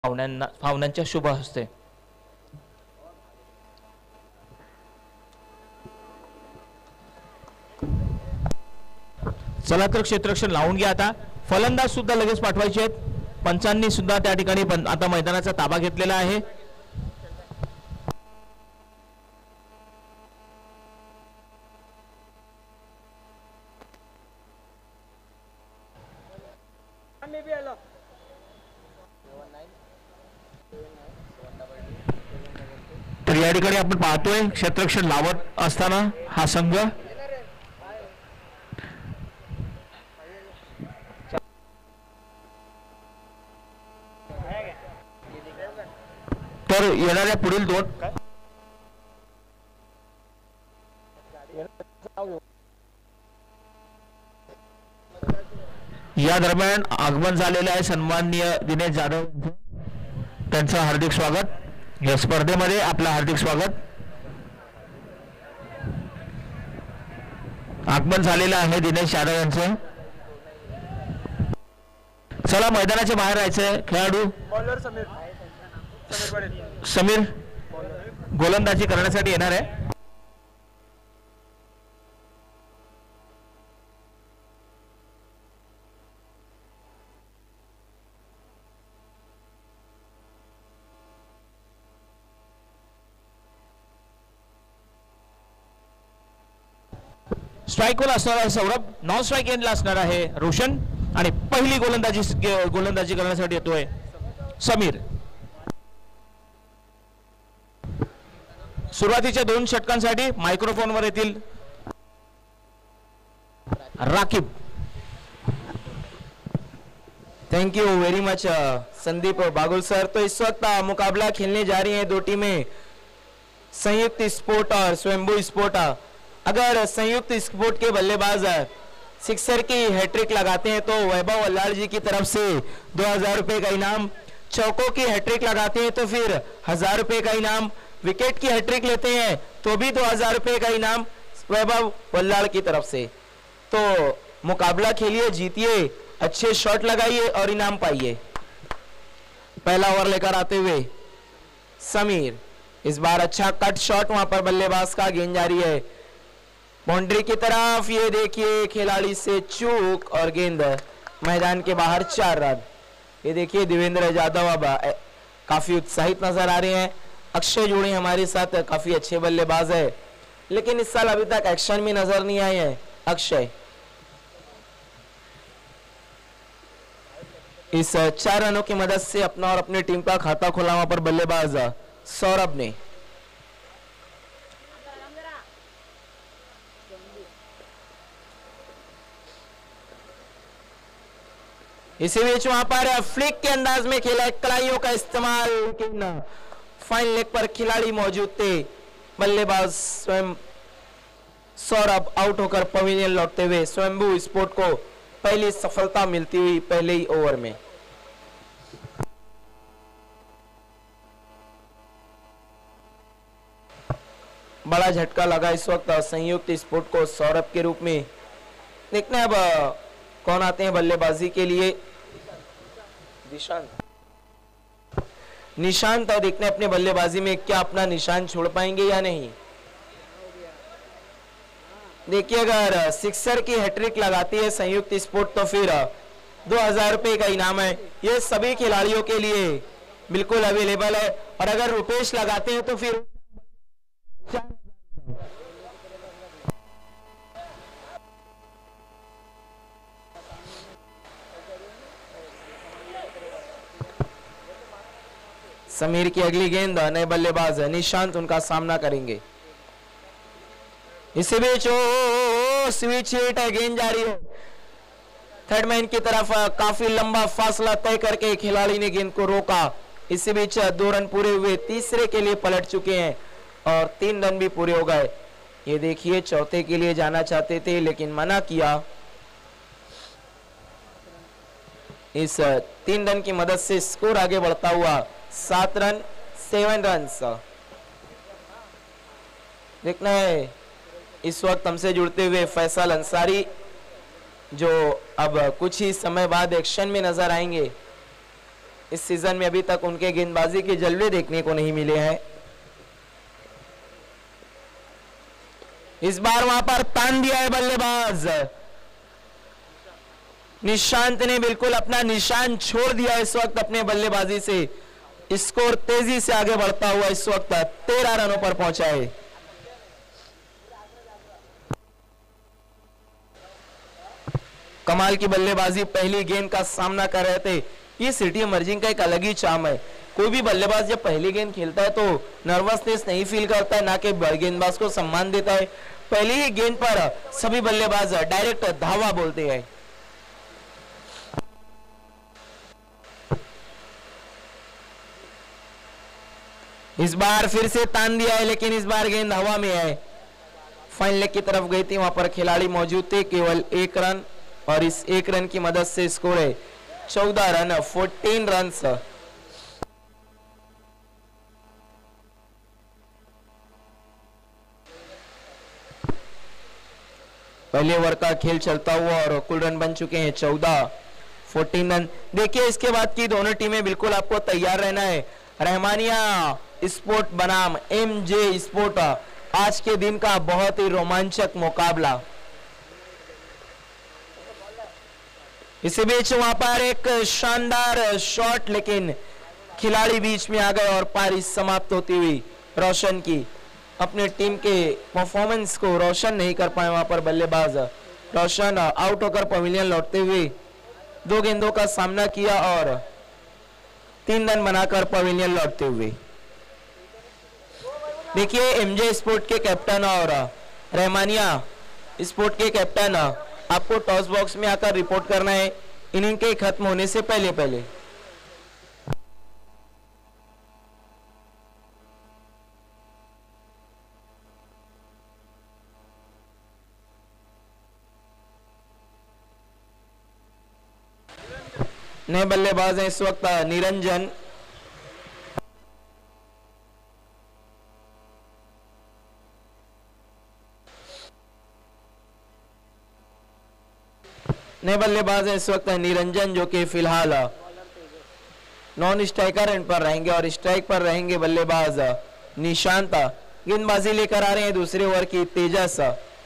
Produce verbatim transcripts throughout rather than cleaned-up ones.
पाहुण्यांना पाहुण्यांच्या शुभ हस्ते। चला तर क्षेत्ररक्षण लावून घ्या। आता फलंदाज सुद्धा लगेच पाठवायचे आहेत। पंचांनी सुद्धा त्या ठिकाणी आता मैदानाचा ताबा घेतलेला आहे। तर या ठिकाणी आपण पाहतोय क्षेत्ररक्षण लावत असताना हा संघ तर येणाऱ्या पुढील दोन या दरम्यान आगमन झालेले आहे सन्माननीय दिनेश जाधव, त्यांचं हार्दिक स्वागत या स्पर्धेमध्ये। आपलं हार्दिक स्वागत। आगमन झालेलं आहे दिनेश जाधव यांचं। चला मैदानाच्या बाहेर राहायचंय। खेळाडू बॉलर समीर समीर गोलंदाजी करण्यासाठी येणार आहे। स्ट्राइक वर असणार आहे सौरभ, नॉन स्ट्राइक एंडला असणार आहे रोशन आणि पहिली गोलंदाजी गोलंदाजी करण्यासाठी येतोय समीर। सुरुवातीच्या दोन षटकांसाठी मायक्रोफोन वर येतील Rakib. Thank you very much Sandeep Bagul sir. तो इस वक्त मुकाबला खेलने जा रही हैं दो टीमें, संयुक्त स्पोर्ट और स्वयंभू स्पोर्ट। अगर संयुक्त स्पोर्ट के बल्लेबाज सिक्सर की हैट्रिक लगाते हैं तो वैभव वल्लाल जी की तरफ से दो हजार रुपए का इनाम, चौकों की हैट्रिक लगाते हैं तो फिर हजार रुपए का इनाम, विकेट की हैट्रिक लेते हैं तो भी दो हजार रुपए का इनाम वैभव वल्लाल की तरफ से। तो मुकाबला खेलिए, जीतिए, अच्छे शॉट लगाइए और इनाम पाइए। पहला ओवर लेकर आते हुए समीर, इस बार अच्छा कट शॉट वहां पर बल्लेबाज का, गेंद जारी है बाउंड्री की तरफ। ये देखिए खिलाड़ी से चूक और गेंद मैदान के बाहर, चार रन। ये देखिए देवेंद्र यादव अब काफी उत्साहित नजर आ रहे हैं। अक्षय जोड़ी हमारे साथ काफी अच्छे बल्लेबाज है, लेकिन इस साल अभी तक एक्शन में नजर नहीं आए हैं अक्षय। इस चार रनों की मदद से अपना और अपनी टीम का खाता खोला वहां पर बल्लेबाज सौरभ ने। इसी बीच वहां पर फ्लिक के अंदाज में खेला, कलाइयों का इस्तेमाल, लेकिन फाइन लेग पर खिलाड़ी मौजूद थे। बल्लेबाज स्वयं सौरभ आउट होकर पवेलियन लौटते हुए स्वयंभू स्पोर्ट को पहली सफलता मिलती हुई पहले ही ओवर में। बड़ा झटका लगा इस वक्त संयुक्त स्पोर्ट को सौरभ के रूप में। देखते हैं अब कौन आते हैं बल्लेबाजी के लिए। निशांत निशांत और देखते हैं अपने बल्लेबाजी में क्या अपना निशान छोड़ पाएंगे या नहीं। देखिए अगर सिक्सर की हैट्रिक लगाती है संयुक्त स्पोर्ट तो फिर दो हजार रुपए का इनाम है। ये सभी खिलाड़ियों के लिए बिल्कुल अवेलेबल है, और अगर रुपेश लगाते हैं तो फिर समीर की अगली गेंद, नए बल्लेबाज निशांत उनका सामना करेंगे। इसी बीच ओ स्विच हिट है, गेंद जारी है थर्ड मैन की तरफ। काफी लंबा फासला तय करके खिलाड़ी ने गेंद को रोका। इसी बीच दो रन पूरे हुए, तीसरे के लिए पलट चुके हैं और तीन रन भी पूरे हो गए। ये देखिए चौथे के लिए जाना चाहते थे लेकिन मना किया। इस तीन रन की मदद से स्कोर आगे बढ़ता हुआ सात रन सेवन रन। देखना है इस वक्त हमसे जुड़ते हुए फैसल अंसारी, जो अब कुछ ही समय बाद एक्शन में नजर आएंगे। इस सीजन में अभी तक उनके गेंदबाजी के जलवे देखने को नहीं मिले हैं। इस बार वहां पर तान दिया है बल्लेबाज निशांत ने, बिल्कुल अपना निशान छोड़ दिया इस वक्त अपने बल्लेबाजी से। स्कोर तेजी से आगे बढ़ता हुआ इस वक्त तेरह रनों पर पहुंचा है। कमाल की बल्लेबाजी, पहली गेंद का सामना कर रहे थे। ये सिटी इमर्जिंग का एक अलग ही चार्म है। कोई भी बल्लेबाज जब पहली गेंद खेलता है तो नर्वसनेस नहीं फील करता है, ना कि बड़े गेंदबाज को सम्मान देता है। पहली ही गेंद पर सभी बल्लेबाज डायरेक्ट धावा बोलते हैं। इस बार फिर से तान दिया है, लेकिन इस बार गेंद हवा में है। फाइन लेग की तरफ गई थी, वहां पर खिलाड़ी मौजूद थे, केवल एक रन, और इस एक रन की मदद से स्कोर है चौदह रन, फोर्टीन रन। पहले ओवर का खेल चलता हुआ और कुल रन बन चुके हैं चौदह, फोर्टीन रन। देखिए इसके बाद की दोनों टीमें बिल्कुल आपको तैयार रहना है। रहमानिया स्पोर्ट बनाम एमजे स्पोर्ट, आज के दिन का बहुत ही रोमांचक मुकाबला। इसी बीच वहां पर एक शानदार शॉट, लेकिन खिलाड़ी बीच में आ गए और पारी समाप्त होती हुई रोशन की। अपने टीम के परफॉर्मेंस को रोशन नहीं कर पाए वहां पर बल्लेबाज। रोशन आउट होकर पवेलियन लौटते हुए दो गेंदों का सामना किया और तीन रन बनाकर पवेलियन लौटते हुए। देखिए एमजे स्पोर्ट के कैप्टन और रहमानिया स्पोर्ट के कैप्टन, आपको टॉस बॉक्स में आकर रिपोर्ट करना है इनिंग के खत्म होने से पहले पहले। नए बल्लेबाज हैं इस वक्त निरंजन। नए बल्लेबाज हैं इस वक्त निरंजन, जो कि फिलहाल नॉन स्ट्राइकर एंड पर रहेंगे, और स्ट्राइक पर रहेंगे बल्लेबाज निशांत। गेंदबाजी लेकर आ रहे हैं दूसरे ओवर की तेजस।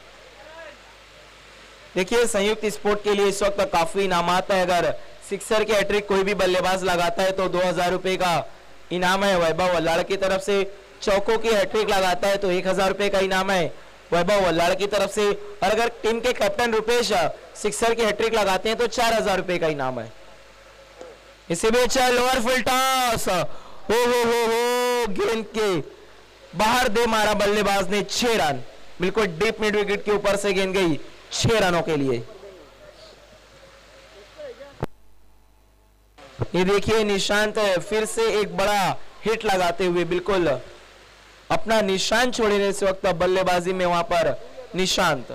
देखिए संयुक्त स्पोर्ट के लिए इस वक्त काफी इनामात है। अगर सिक्सर के हैट्रिक कोई भी बल्लेबाज लगाता है तो दो हजार रुपए का इनाम है वैभव वल्लाड़ की तरफ से। चौकों की हैट्रिक लगाता है तो एक हजार रुपए का इनाम है वैभव वल्लाड़ की तरफ से। और अगर टीम के कैप्टन रुपेश सिक्सर की हैट्रिक लगाते हैं तो चार हजार रुपए का इनाम है। इसी बीच लोअर फील्ड टॉस, हो हो हो हो गेंद के बाहर दे मारा बल्लेबाज ने, छह रन। बिल्कुल डीप मिड विकेट के ऊपर से गेंद गई छह रनों के लिए। ये देखिए निशांत फिर से एक बड़ा हिट लगाते हुए बिल्कुल अपना निशान छोड़े इस वक्त बल्लेबाजी में वहां पर निशांत।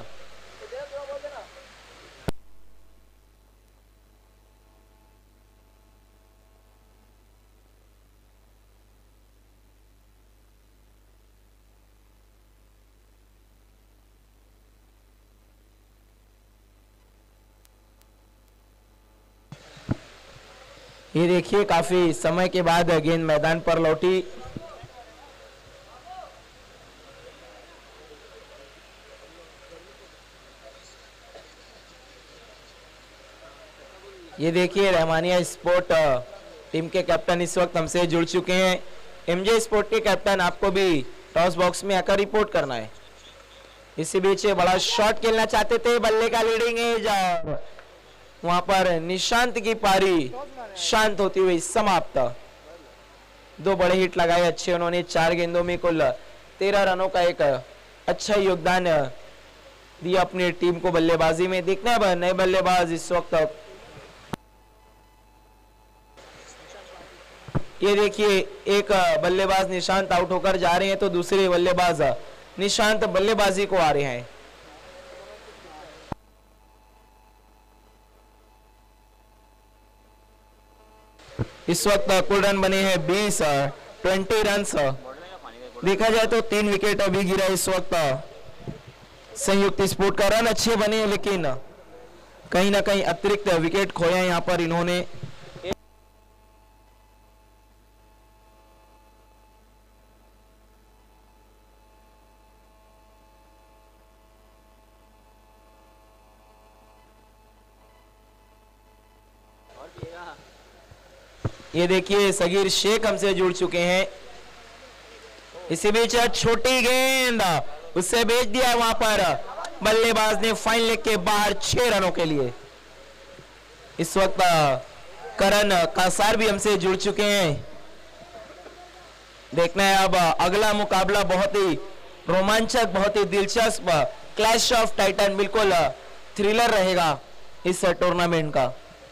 ये देखिए काफी समय के बाद गेंद मैदान पर लौटी। ये देखिए रहमानिया स्पोर्ट टीम के कैप्टन इस वक्त हमसे जुड़ चुके हैं। एमजे स्पोर्ट के कैप्टन, आपको भी टॉस बॉक्स में आकर रिपोर्ट करना है। इसी बीच बड़ा शॉट खेलना चाहते थे, बल्ले का लीडिंग एज, और वहां पर निशांत की पारी शांत होती हुई समाप्त। दो बड़े हिट लगाए अच्छे उन्होंने, चार गेंदों में कुल तेरह रनों का एक अच्छा योगदान दिया अपनी टीम को बल्लेबाजी में। देखना है नए बल्लेबाज इस वक्त। ये देखिए एक बल्लेबाज निशांत आउट होकर जा रहे हैं तो दूसरे बल्लेबाज निशांत बल्लेबाजी को आ रहे हैं। इस वक्त कुल रन बने हैं बीस, ट्वेंटी रन। देखा जाए तो तीन विकेट अभी गिरा इस वक्त संयुक्त स्पोर्ट का। रन अच्छे बने हैं लेकिन कहीं ना कहीं अतिरिक्त विकेट खोया यहाँ पर इन्होंने। ये देखिए सगीर शेख हमसे जुड़ चुके हैं। इसी बीच छोटी गेंद उससे भेज दिया वहां पर बल्लेबाज ने फाइन लेग के बाहर छह रनों के लिए। इस वक्त करण कासार भी हमसे जुड़ चुके हैं। देखना है अब अगला मुकाबला बहुत ही रोमांचक, बहुत ही दिलचस्प, क्लैश ऑफ टाइटन, बिल्कुल थ्रिलर रहेगा इस टूर्नामेंट का।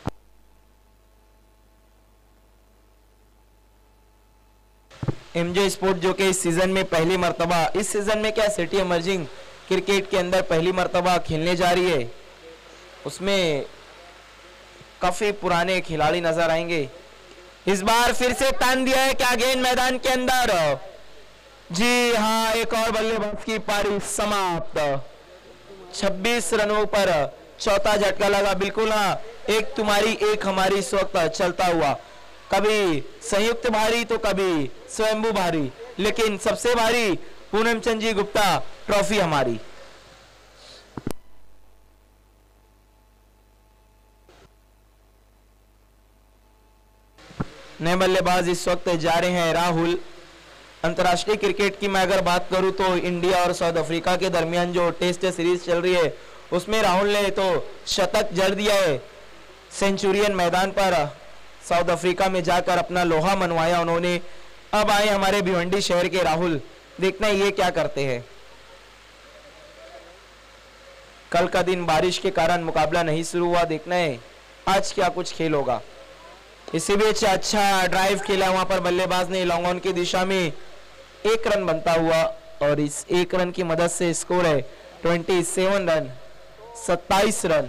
एमजे स्पोर्ट जो कि इस सीजन में पहली मर्तबा, इस सीजन में क्या सिटी इमर्जिंग क्रिकेट के अंदर पहली मर्तबा खेलने जा रही है, उसमें काफी पुराने खिलाड़ी नजर आएंगे। इस बार फिर से तान दिया है क्या गेंद मैदान के अंदर? जी हाँ, एक और बल्लेबाज की पारी समाप्त। छब्बीस रनों पर चौथा झटका लगा। बिल्कुल हाँ, एक तुम्हारी एक हमारी इस वक्त चलता हुआ, कभी संयुक्त भारी तो कभी स्वयंभू भारी, लेकिन सबसे भारी पूनम चंद जी गुप्ता ट्रॉफी हमारी। नए बल्लेबाज इस वक्त जा रहे हैं राहुल। अंतर्राष्ट्रीय क्रिकेट की मैं अगर बात करूं तो इंडिया और साउथ अफ्रीका के दरमियान जो टेस्ट सीरीज चल रही है उसमें राहुल ने तो शतक जड़ दिया है। सेंचुरियन मैदान पर साउथ अफ्रीका में जाकर अपना लोहा मनवाया उन्होंने। अब आए हमारे भिवंडी शहर के राहुल, देखना ये क्या करते हैं। कल का दिन बारिश के कारण मुकाबला नहीं शुरू हुआ, देखना है आज क्या कुछ खेल होगा। इसी बीच अच्छा ड्राइव खेला वहां पर बल्लेबाज ने लॉन्ग ऑन की दिशा में, एक रन बनता हुआ और इस एक रन की मदद से स्कोर है सत्ताईस रन, सत्ताईस रन।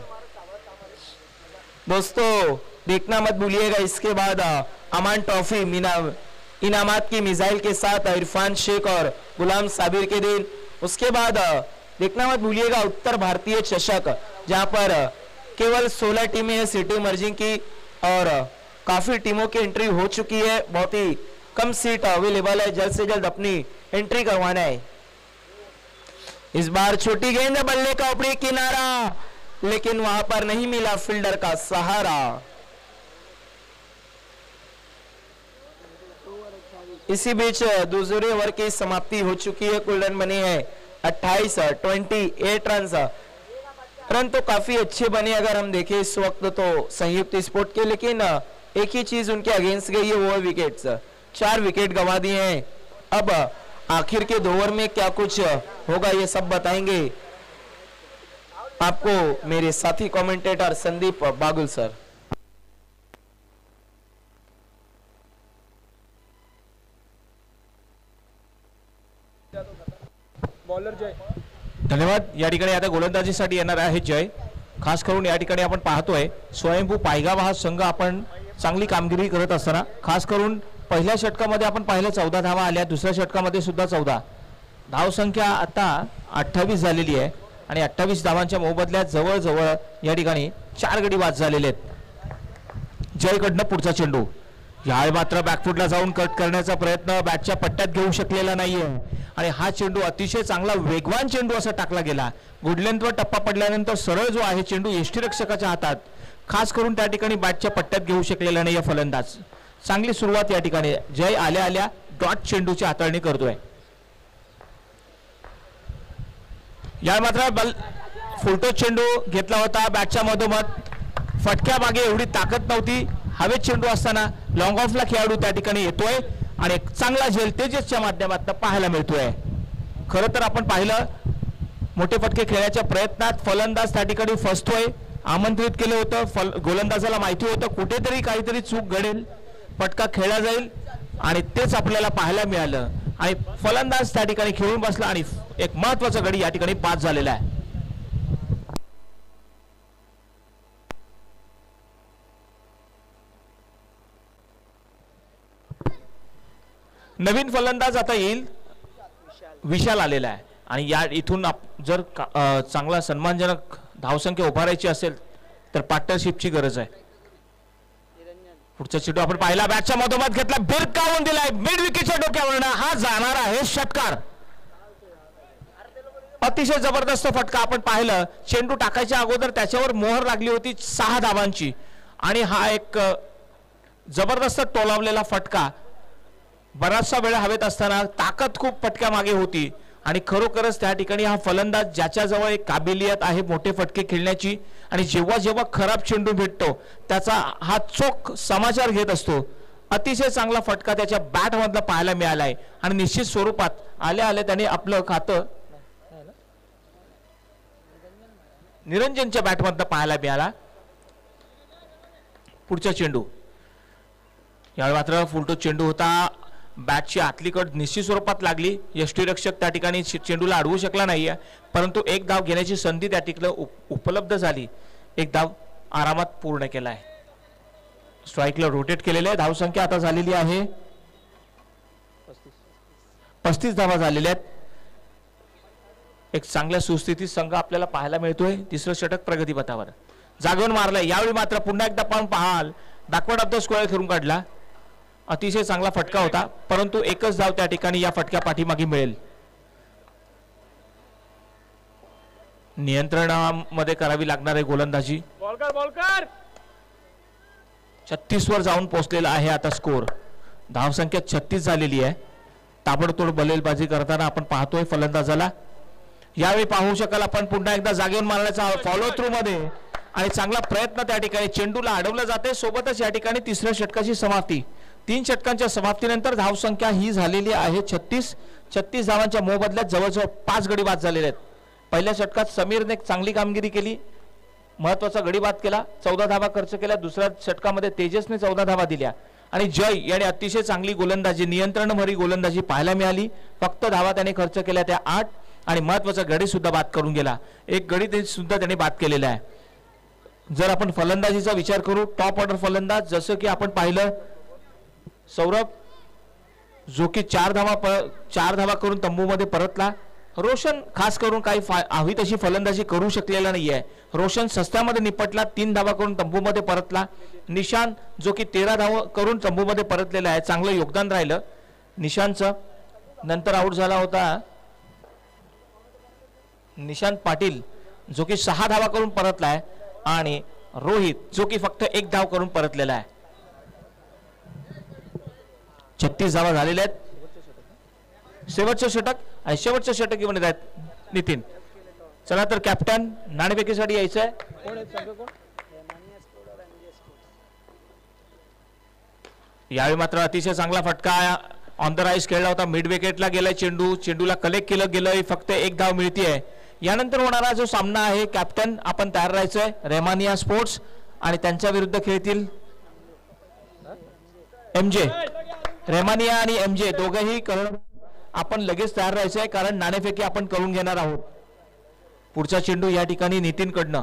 दोस्तों देखना मत भूलिएगा, इसके बाद अमान ट्रॉफी मीना इनामात की मिसाइल के साथ इरफान शेख और गुलाम साबिर के दिन। उसके बाद देखना मत भूलिएगा उत्तर भारतीय चषक, जहां पर केवल सोलह टीमें हैं सिटी इमर्जिंग की और काफी टीमों की एंट्री हो चुकी है। बहुत ही कम सीट अवेलेबल है, जल्द से जल्द अपनी एंट्री करवाना है। इस बार छोटी गेंद बल्ले का ऊपरी किनारा, लेकिन वहां पर नहीं मिला फील्डर का सहारा। इसी बीच दूसरे ओवर की समाप्ति हो चुकी है। कुल रन बने हैं अट्ठाईस, अट्ठाईस रन। रन तो काफी अच्छे बने अगर हम देखें इस वक्त तो संयुक्त स्पोर्ट के, लेकिन एक ही चीज उनके अगेंस्ट गई है, वो है विकेट्स। चार विकेट गंवा दिए हैं। अब आखिर के दो ओवर में क्या कुछ होगा ये सब बताएंगे आपको मेरे साथी commentator Sandeep Bagul sir. Bowler Jay, धन्यवाद। या ठिकाणी आता गोलंदाजीसाठी येणार आहे जय। खास करून या ठिकाणी आपण पाहतोय स्वयंभू पायगाव हा संघ आपण चांगली कामगिरी करत असताना, खास करून पहिल्या षटकामध्ये आपण पाहिलं चौदा धावा आल्या, दुसऱ्या षटकामध्ये सुद्धा चौदा धाव संख्या आता अठ्ठावीस झालेली आहे आणि अठ्ठावीस धावांच्या मोबदल्यात जवळजवळ या ठिकाणी चार गडी बाद झालेले आहेत। जयकडनं पुढचा चेंडू, यावेळी मात्र बॅकफुटला जाऊन कट करण्याचा प्रयत्न बॅटच्या पट्ट्यात घेऊ शकलेला नाहीये आणि हा चेंडू अतिशय चांगला वेगवान चेंडू असा टाकला गेला। गुडलेंथवर टप्पा पडल्यानंतर सरळ जो आहे चेंडू यष्टीरक्षकाच्या हातात, खास करून त्या ठिकाणी बॅटच्या पट्ट्यात घेऊ शकलेला नाही फलंदाज। चांगली सुरुवात या ठिकाणी जय आल्या आल्या डॉट चेंडूची हाताळणी करतोय। या मात्र बल फुलटो चेंडू घेतला होता बॅटच्या मधोमध, फटक्या मागे एवढी ताकद नव्हती। हवेत चेंडू असताना लॉंग ऑफला खेळाडू त्या ठिकाणी येतोय आणि एक चांगला झेल तेजसच्या माध्यमातून पाहायला मिळतोय। खरं तर आपण पाहिलं मोठे फटके खेळण्याच्या प्रयत्नात फलंदाज त्या ठिकाणी फसतोय। आमंत्रित केलं होतं, गोलंदाजाला माहिती होतं कुठेतरी काहीतरी चूक घडेल, फटका खेळला जाईल आणि तेच आपल्याला पाहायला मिळालं आणि फलंदाज त्या ठिकाणी खेळून बसला आणि एक महत्त्वाचा गडी या ठिकाणी पास झालेला आहे। नवीन फलंदाज आता येईल, विशाल आलेला आहे आणि या इथून जर चांगला सन्मानजनक धावसंख्या उभारायची असेल तर पार्टनरशिपची गरज आहे। पुढचा चेंडू आपण पाहिला, बॅटच्या मधोमध घेतला, भिरकावून दिलाय मिड विकेटच्या डोक्यावरनं, हा जाणार आहे षटकार। अतिशय जबरदस्त फटका आपण पाहिलं, चेंडू टाकायच्या अगोदर त्याच्यावर मोहर लागली होती सहा धावांची आणि हा एक जबरदस्त टोलावलेला फटका, बराचसा वेळ हवेत असताना ताकद खूप फटक्या मागे होती आणि खरोखरच त्या ठिकाणी हा फलंदाज ज्याच्याजवळ एक काबिलियत आहे मोठे फटके खेळण्याची आणि जेव्हा जेव्हा खराब चेंडू भेटतो त्याचा हा चोख समाचार घेत असतो. अतिशय चांगला फटका त्याच्या बॅट मधला पाहायला मिळाला आहे आणि निश्चित स्वरूपात आल्या आल्या त्याने आपलं खातं निरंजनच्या बॅट मधला पाहायला मिळाला. पुढचा चेंडू, यावेळी मात्र फुलटो चेंडू होता, बॅटची आतली कड निश्चित स्वरूपात लागली. यष्टीरक्षक त्या ठिकाणी चेंडूला अडवू शकला नाहीये, परंतु एक धाव घेण्याची संधी त्या ठिकाणी उपलब्ध झाली. एक धाव आरामात पूर्ण केलाय. स्ट्राईकला रोटेट केलेले आहे. धावसंख्या आता झालेली आहे पस्तीस धावा झालेल्या आहेत. एक चांगल्या सुस्थितीत संघ आपल्याला पाहायला मिळतोय. तिसरं षटक प्रगतीपथावर जागेवर मारलाय. यावेळी मात्र पुन्हा एकदा पाहून पाहाल बॅकवर्ड ऑफ द स्क्वेअर खेळून काढला. अतिशय चांगला फटका होता, परंतु एकच धाव त्या ठिकाणी या फटक्या पाठीमागे मिळेल. नियंत्रणामध्ये करावी लागणार आहे गोलंदाजी. बॉलकर बॉलकर छत्तीस वर जाऊन पोहोचलेला आहे आता स्कोर. धावसंख्या छत्तीस झालेली आहे. ताबडतोड बलेलबाजी करताना आपण पाहतोय फलंदाजाला. यावेळी पाहू शकाल आपण पुन्हा एकदा जागेवर मारण्याचा फॉलो थ्रू मध्ये आणि चांगला प्रयत्न त्या ठिकाणी चेंडूला अडवलं जाते. सोबतच या ठिकाणी तिसऱ्या षटकाची समाप्ती. तीन षटकांच्या समाप्तीनंतर धावसंख्या ही झालेली आहे छत्तीस. छत्तीस धावांच्या मोबदल्यात जवळजवळ पाच गडी बाद झालेले आहेत. पहिल्या षटकात समीरने चांगली कामगिरी केली, महत्वाचा गडी बाद केला, चौदा धावा खर्च केल्या. दुसऱ्या षटकामध्ये तेजसने चौदा धावा दिल्या आणि जय याने अतिशय चांगली गोलंदाजी, नियंत्रणभरी गोलंदाजी पाहायला मिळाली. फक्त धावा त्याने खर्च केल्या त्या आठ आणि महत्वाचा गडी सुद्धा बाद करून गेला. एक गडी ते सुद्धा त्याने बाद केलेला आहे. जर आपण फलंदाजीचा विचार करू, टॉप ऑर्डर फलंदाज जसं की आपण पाहिलं सौरभ, जो की चार धावा चार धावा करून तंबूमध्ये परतला. रोशन खास करून काही हवी तशी फलंदाजी करू शकलेला नाहीये. रोशन सस्त्यामध्ये निपटला, तीन धावा करून तंबूमध्ये परतला. निशान जो की तेरा धावा करून तंबूमध्ये परतलेला आहे, चांगलं योगदान राहिलं निशांतचं. नंतर आउट झाला होता निशांत पाटील जो की सहा धावा करून परतलाय आणि रोहित जो की फक्त एक धाव करून परतलेला आहे. छत्तीस धावा झालेल्या आहेत. शेवटचं षटक आणि शेवटचं षटक घेऊन येत आहेत नितीन. चला तर कॅप्टन नाणेफेकीसाठी यायचं आहे. यावेळी मात्र अतिशय चांगला फटका ऑन द राईस खेळला होता. मिड विकेटला गेलाय चेंडू, चेंडूला कलेक्ट केलं गेलंय, फक्त एक धाव मिळतीये. यानंतर होणारा जो सामना आहे कॅप्टन आपण तयार राहायचंय. रेमानिया स्पोर्ट्स आणि त्यांच्या विरुद्ध खेळतील एमजे. रेमानिया आणि एमजे दोघेही करून आपण लगेच तयार राहायचंय, कारण नाणेफेकी आपण करून घेणार आहोत. पुढचा चेंडू या ठिकाणी नितीनकडनं.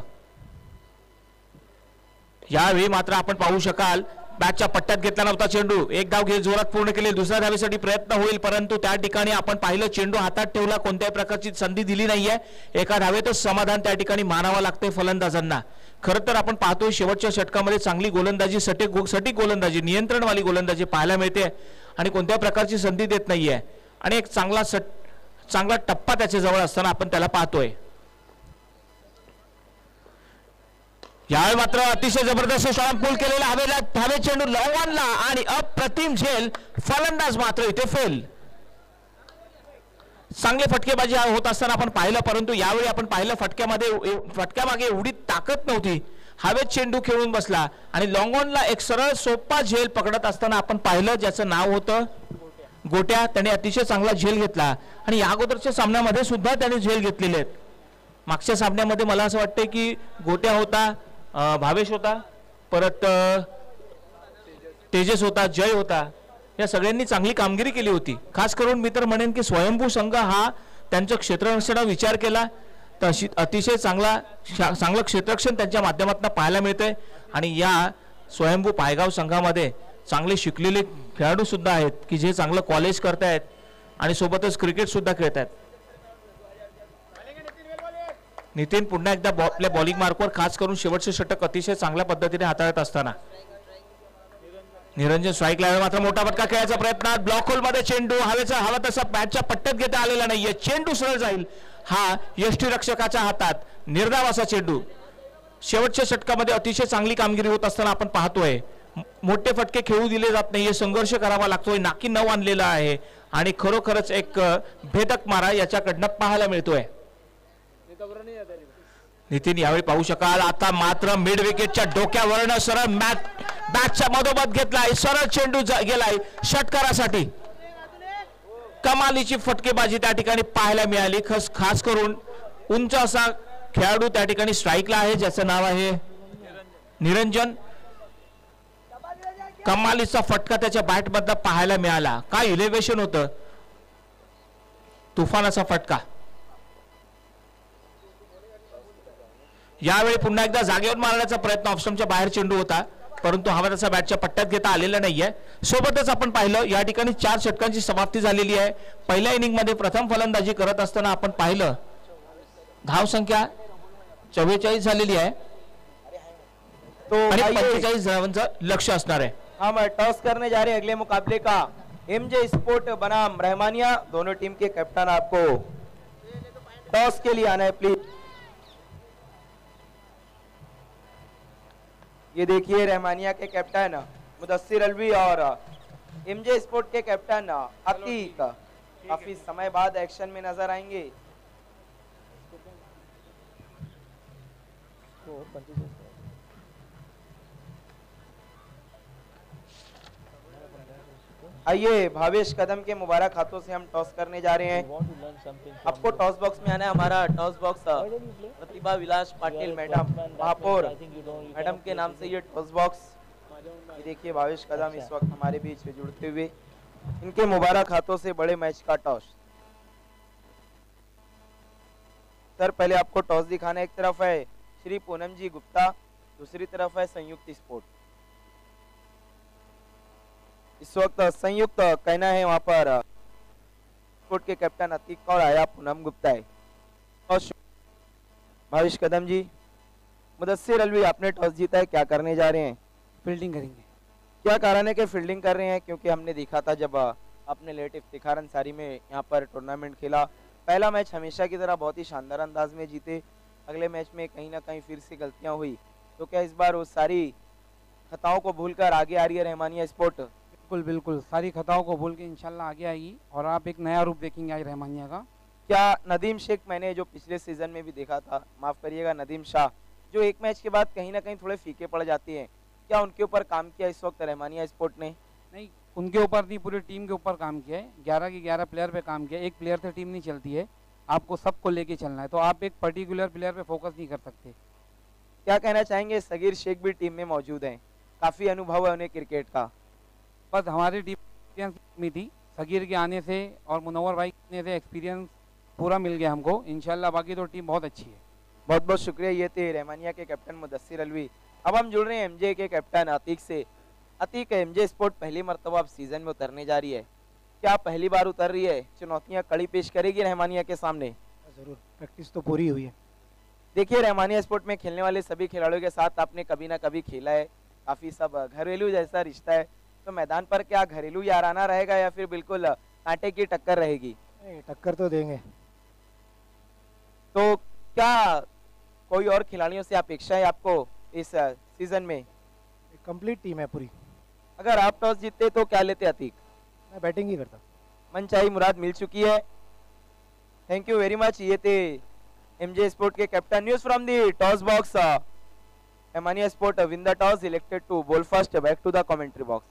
यावेळी मात्र आपण पाहू शकाल बॅटच्या पट्ट्यात घेतला नव्हता चेंडू. एक धाव घे जोरात पूर्ण केली. दुसऱ्या धावेसाठी प्रयत्न होईल, परंतु त्या ठिकाणी आपण पाहिलं चेंडू हातात ठेवला, कोणत्याही प्रकारची संधी दिली नाहीये. एका धावेतच समाधान त्या ठिकाणी मानावं लागतंय फलंदाजांना. खरं तर आपण पाहतोय शेवटच्या षटकामध्ये चांगली गोलंदाजी, सटीक सटीक गोलंदाजी, नियंत्रणवाली गोलंदाजी पाहायला मिळते आणि कोणत्याही प्रकारची संधी देत नाहीये आणि एक चांगला सट चांगला टप्पा त्याच्या जवळ असताना आपण त्याला पाहतोय. यावेळी मात्र अतिशय जबरदस्त शॉटपूल केलेला हवेला हवे चेंडू लॉंगॉनला आणि अप्रतिम झेल. फलंदाज मात्र इथे फेल. चांगले फटकेबाजी होत असताना आपण पाहिलं, परंतु यावेळी आपण पाहिलं फटक्यामध्ये फटक्यामागे एवढी ताकद नव्हती. हवेत चेंडू खेळून बसला आणि लॉंगॉनला एक सरळ सोपा झेल पकडत असताना आपण पाहिलं, ज्याचं नाव होतं गोट्या. त्याने अतिशय चांगला झेल घेतला आणि या अगोदरच्या सामन्यामध्ये सुद्धा त्याने झेल घेतलेले आहेत. मागच्या सामन्यामध्ये मला असं वाटतं की गोट्या होता, भावेश होता, परत तेजस होता, जय होता, या सगळ्यांनी चांगली कामगिरी केली होती. खास करून मी तर म्हणेन की स्वयंभू संघ हा त्यांचं क्षेत्ररक्षणाचा विचार केला तर अतिशय चांगला चांगलं क्षेत्ररक्षण त्यांच्या माध्यमातून पाहायला मिळतंय. आणि या स्वयंभू पायगाव संघामध्ये चांगले शिकलेले खेळाडू सुद्धा आहेत की जे चांगलं कॉलेज करतायत आणि सोबतच क्रिकेट सुद्धा खेळतात. नितीन पुन्हा एकदा आपल्या बॉलिंग मार्कवर खास करून शेवटचे षटक अतिशय चांगल्या पद्धतीने हाताळत असताना निरंजन स्ट्राईक लावला. मात्र मोठा फटका खेळायचा प्रयत्न, ब्लॉक होल मध्ये चेंडू हवेचा हवा तसा बॅटच्या पट्ट्यात घेता आलेला नाहीये. चेंडू सरळ जाईल. हा यष्टीरक्षकाच्या हातात निर्धाव असा चेंडू. शेवटच्या षटकामध्ये अतिशय चांगली कामगिरी होत असताना आपण पाहतोय मोठे फटके खेळू दिले जात नाहीये, संघर्ष करावा लागतोय, नाकी नऊ आणलेला आहे आणि खरोखरच एक भेदक मारा याच्याकडनं पाहायला मिळतोय. नितीन यावेळी पाहू शकाल आता मात्र मिड विकेटच्या डोक्यावरनं सरळ मॅच बॅटच्या मधोमध घेतलाय, सरळ चेंडू गेलाय षटकारासाठी. कमालीची फटकेबाजी त्या ठिकाणी पाहायला मिळाली. खास खास करून उंच असा खेळाडू त्या ठिकाणी स्ट्राईकला आहे, ज्याचं नाव आहे निरंजन. कमालीचा फटका त्याच्या बॅट मधनं पाहायला मिळाला. काय इलेव्हेशन होतं, तुफानाचा फटका. यावेळी पुन्हा एकदा जागेवर मारण्याचा प्रयत्न, ऑफस्टंपच्या बाहेर चेंडू होता, परंतु हवा त्याचा बॅटच्या पट्ट्यात घेता आलेला नाहीये. सोबतच आपण पाहिलं या ठिकाणी चार षटकांची समाप्ती झालेली आहे. पहिल्या इनिंग मध्ये प्रथम फलंदाजी करत असताना आपण पाहिलं धाव संख्या चव्वेचाळीस झालेली आहे तो आणि पंचेचाळीस धावांचं लक्ष असणार आहे. हम टॉस करने जा रहे हैं अगले मुकाबले का. एमजे स्पोर्ट बनाम रहमानिया, दोनों टीम के कैप्टन आपको टॉस के लिए आना है प्लीज. ये देखिए रहमानिया के कैप्टन मुदस्सिर अलवी और एमजे स्पोर्ट के कैप्टन अतीक काफी समय बाद एक्शन में नजर आएंगे. आइए भावेश कदम के मुबारक हाथों से हम टॉस करने जा रहे हैं. आपको टॉस बॉक्स में आना है. हमारा toss box Pratibha Vilas Patil madam महापौर मैडम के नाम से ये टॉस बॉक्स. ये देखिए भावेश कदम इस वक्त हमारे बीच जुड़ते हुए, इनके मुबारक हाथों से बड़े मैच का टॉस. सर पहले आपको टॉस दिखाना. एक तरफ है श्री पूनम जी गुप्ता, दूसरी तरफ है संयुक्त स्पोर्ट. इस वक्त संयुक्त कहना है वहां पर स्पोर्ट के कैप्टन अतीक और आया पूनम गुप्ता है. और भावेश कदम जी, मुदस्सिर अलवी आपने टॉस जीता है, क्या करने जा रहे हैं? फील्डिंग करेंगे. क्या कारण है कि फील्डिंग कर रहे हैं? क्योंकि हमने देखा था जब आपने लेट इफ्तिखार अंसारी में यहाँ पर टूर्नामेंट खेला, पहला मैच हमेशा की तरह बहुत ही शानदार अंदाज में जीते, अगले मैच में कहीं ना कहीं फिर से गलतियां हुई, तो क्या इस बार वो सारी खताओं को भूलकर आगे आ रही है रहमानिया स्पोर्ट? बिल्कुल बिल्कुल, सारी खताओं को भूल के इंशाल्लाह आगे आएगी और आप एक नया रूप देखेंगे आज रहमानिया का. क्या नदीम शेख मैंने जो पिछले सीजन में भी देखा था, माफ करिएगा नदीम शाह, जो एक मैच के बाद कहीं ना कहीं थोड़े फीके पड़ जाती हैं, क्या उनके ऊपर काम किया इस वक्त रहमानिया स्पोर्ट ने? नहीं, उनके ऊपर नहीं, पूरी टीम के ऊपर काम किया है. ग्यारह के ग्यारह प्लेयर पे काम किया. एक प्लेयर से टीम नहीं चलती है, आपको सबको लेके चलना है, तो आप एक पर्टिकुलर प्लेयर पे फोकस नहीं कर सकते. क्या कहना चाहेंगे? सगीर शेख भी टीम में मौजूद हैं, काफी अनुभव है उन्हें क्रिकेट का. बस हमारी टीम में थी, सगीर के आने से और मुनव्वर भाई के आने से एक्सपीरियंस पूरा मिल गया हमको इंशाल्लाह. बाकी तो टीम बहुत अच्छी है. बहुत बहुत शुक्रिया. ये थे रहमानिया के कैप्टन मुदस्सिर अलवी. अब हम जुड़ रहे हैं एमजे के कैप्टन अतीक से. अतीक, एमजे स्पोर्ट पहली मरतबा अब सीजन में उतरने जा रही है, क्या पहली बार उतर रही है? चुनौतियां कड़ी पेश करेगी रहमानिया के सामने? जरूर, प्रैक्टिस तो पूरी हुई है. देखिए रहमानिया स्पोर्ट में खेलने वाले सभी खिलाड़ियों के साथ आपने कभी ना कभी खेला है, काफी सब घरेलू जैसा रिश्ता है, तो मैदान पर क्या घरेलू याराना रहेगा या फिर बिल्कुल कांटे की टक्कर रहेगी? टक्कर तो देंगे. तो क्या कोई और खिलाड़ियों से अपेक्षा है आपको इस सीजन में? कंप्लीट टीम है पूरी. अगर आप टॉस जीतते तो क्या लेते अतीक? मैं बैटिंग ही करता. मनचाही मुराद मिल चुकी है. Thank you very much. ये थे एमजे स्पोर्ट के captain. News from the toss box. Rahmania sport win the toss, elected to bowl first. Back to the commentary box.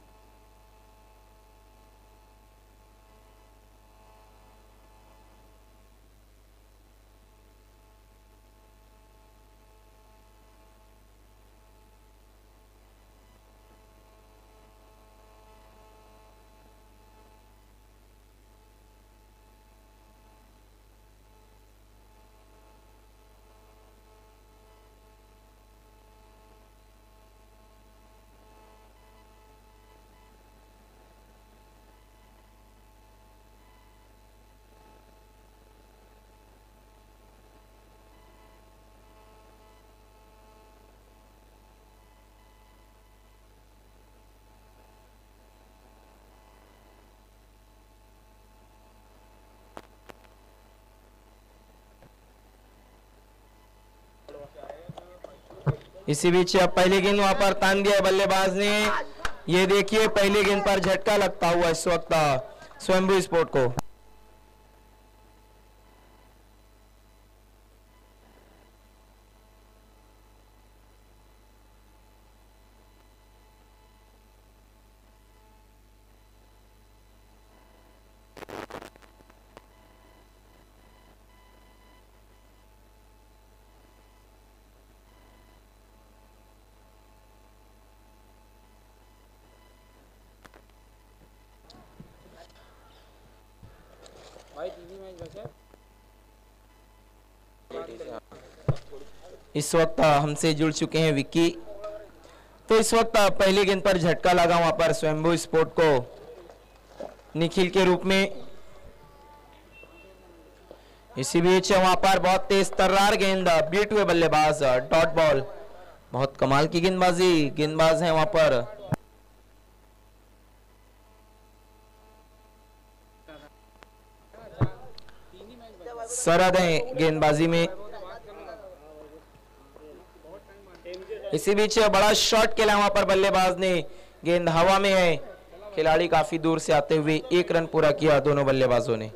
इसी बीच पहले गेंद वहां पर तान दिया बल्लेबाज ने. ये देखिए पहली गेंद पर झटका लगता हुआ इस वक्त स्वयंभू स्पोर्ट को। इस वक्त हमसे जुड़ चुके हैं विक्की। तो इस वक्त पहली गेंद पर झटका लगा वहां पर स्वयंभू स्पोर्ट को निखिल के रूप में। इसी बीच वहां पर बहुत तेज तर्रार गेंद बीट हुए बल्लेबाज डॉट बॉल। बहुत कमाल की गेंदबाजी, गेंदबाज है वहां पर। सरहद है गेंदबाजी में। इसी बीच बड़ा शॉट खेला वहां पर बल्लेबाज ने, गेंद हवा में है। खिलाड़ी काफी दूर से आते हुए एक रन पूरा किया दोनों बल्लेबाजों ने।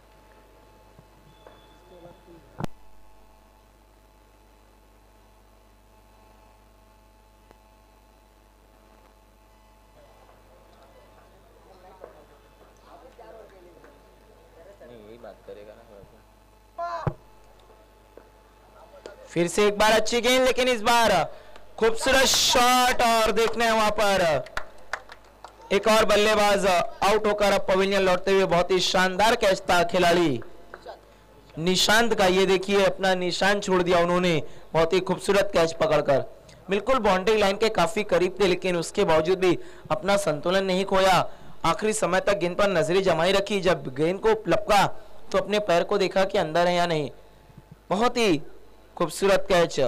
फिर से एक बार अच्छी गेंद, लेकिन इस बार खूबसूरत शॉट और देखने हैं वहां पर एक और बल्लेबाज आउट होकर अब पवेलियन लौटते हुए। बहुत ही शानदार कैच था खिलाड़ी निशांत का। ये देखिए अपना निशान छोड़ दिया उन्होंने, बहुत ही खूबसूरत कैच पकड़कर। बिल्कुल बाउंड्री लाइन के काफी करीब थे, लेकिन उसके बावजूद भी अपना संतुलन नहीं खोया। आखिरी समय तक गेंद पर नजरें जमाई रखी। जब गेंद को लपका तो अपने पैर को देखा कि अंदर है या नहीं। बहुत ही खूबसूरत कैच।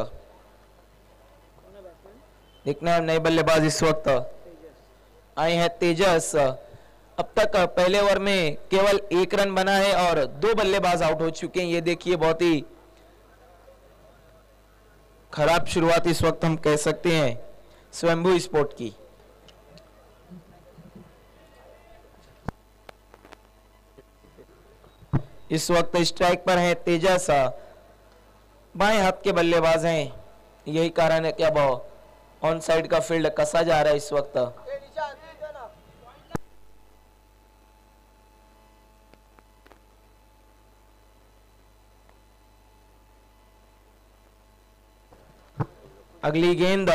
देखना है नए बल्लेबाज इस वक्त आए हैं तेजस। अब तक पहले ओवर में केवल एक रन बना है और दो बल्लेबाज आउट हो चुके हैं। ये देखिए बहुत ही खराब शुरुआत इस वक्त हम कह सकते हैं स्वयंभू स्पोर्ट की। इस वक्त स्ट्राइक पर है तेजस, बाएं हाथ के बल्लेबाज हैं। यही कारण है कि अब ऑन साइड का फील्ड कसा जा रहा है इस वक्त। अगली गेंद।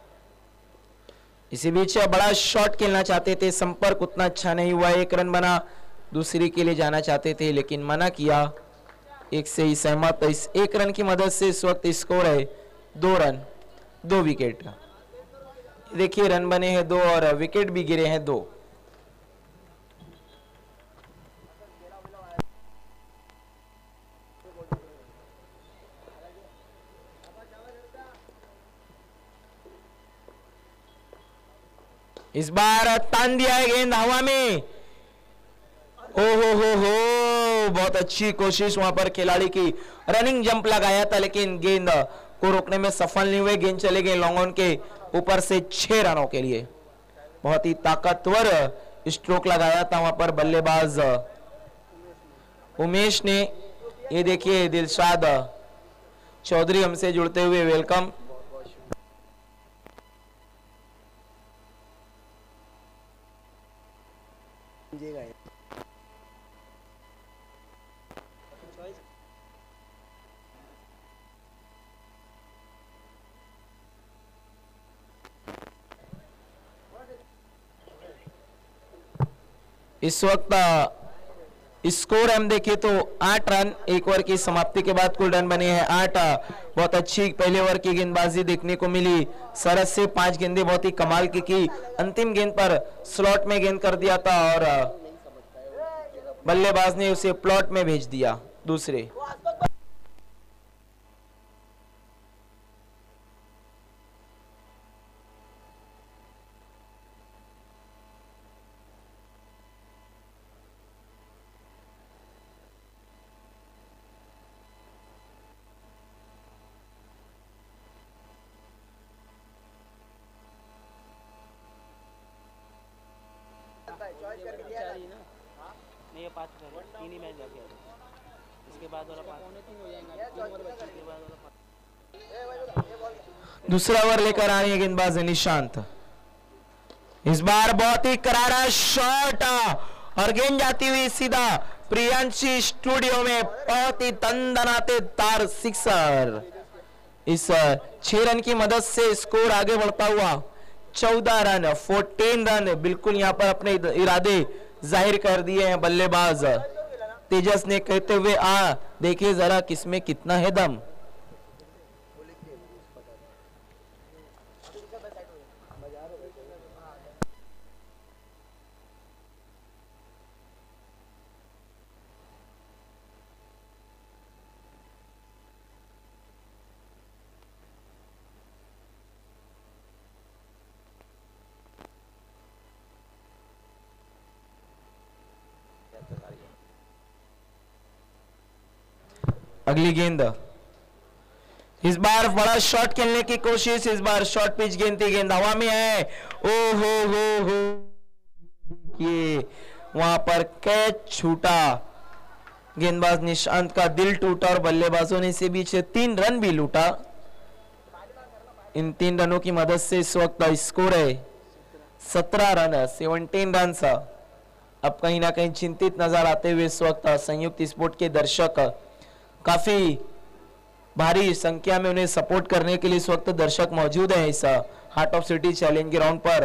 इसी बीच बड़ा शॉट खेलना चाहते थे, संपर्क उतना अच्छा नहीं हुआ। एक रन बना, दूसरी के लिए जाना चाहते थे लेकिन मना किया। एक से ही सहमत। इस एक रन की मदद से इस वक्त स्कोर है दो रन दो विकेट। देखिए रन बने हैं दो और विकेट भी गिरे हैं दो। इस बार तान दिया है गेंद हवा में। ओ हो हो हो, बहुत अच्छी कोशिश वहां पर खिलाड़ी की। रनिंग जंप लगाया था लेकिन गेंद को रोकने में सफल नहीं हुए। गेंद चले गए लॉन्ग ऑन के ऊपर से छह रनों के लिए। बहुत ही ताकतवर स्ट्रोक लगाया था वहां पर बल्लेबाज उमेश ने। ये देखिए दिलशाद चौधरी हमसे जुड़ते हुए, वेलकम। इस वक्त स्कोर हम देखें तो आठ रन। एक ओवर की समाप्ति के बाद कुल रन बने हैं आठ। बहुत अच्छी पहले ओवर की गेंदबाजी देखने को मिली। सरहद से पांच गेंदें बहुत ही कमाल की की। अंतिम गेंद पर स्लॉट में गेंद कर दिया था और बल्लेबाज ने उसे प्लॉट में भेज दिया दूसरे। पाँच तीन ही मैच बाकी है इसके बाद वाला पाँच दूसरा ओवर लेकर आ रही है गेंदबाज निशांत। इस बार बहुत ही करारा शॉट और गेंद जाती हुई सीधा प्रियांशी स्टूडियो में, बहुत ही दंदनाते तार सिक्सर। इस छह रन की मदद से स्कोर आगे बढ़ता हुआ चौदह रन, चौदह रन बिल्कुल यहां पर अपने इरादे जाहिर कर दिए हैं बल्लेबाज तेजस ने, कहते हुए आ देखिए जरा किसमें कितना है दम। अगली गेंद, इस बार बड़ा शॉट खेलने की कोशिश, इस बार शॉर्ट पिच गेंद थी, गेंद हवा में है। ओ हो हो हो ये वहां पर कैच छूटा, गेंदबाज निशांत का दिल टूटा और बल्लेबाजों ने इसे बीच तीन रन भी लूटा। इन तीन रनों की मदद से इस वक्त स्कोर है सत्रह रन, सत्रह रन। अब कहीं ना कहीं चिंतित नजर आते हुए इस वक्त संयुक्त स्पोर्ट के दर्शक, काफी भारी संख्या में उन्हें सपोर्ट करने के लिए इस वक्त दर्शक मौजूद हैं इस heart of city challenge ground पर।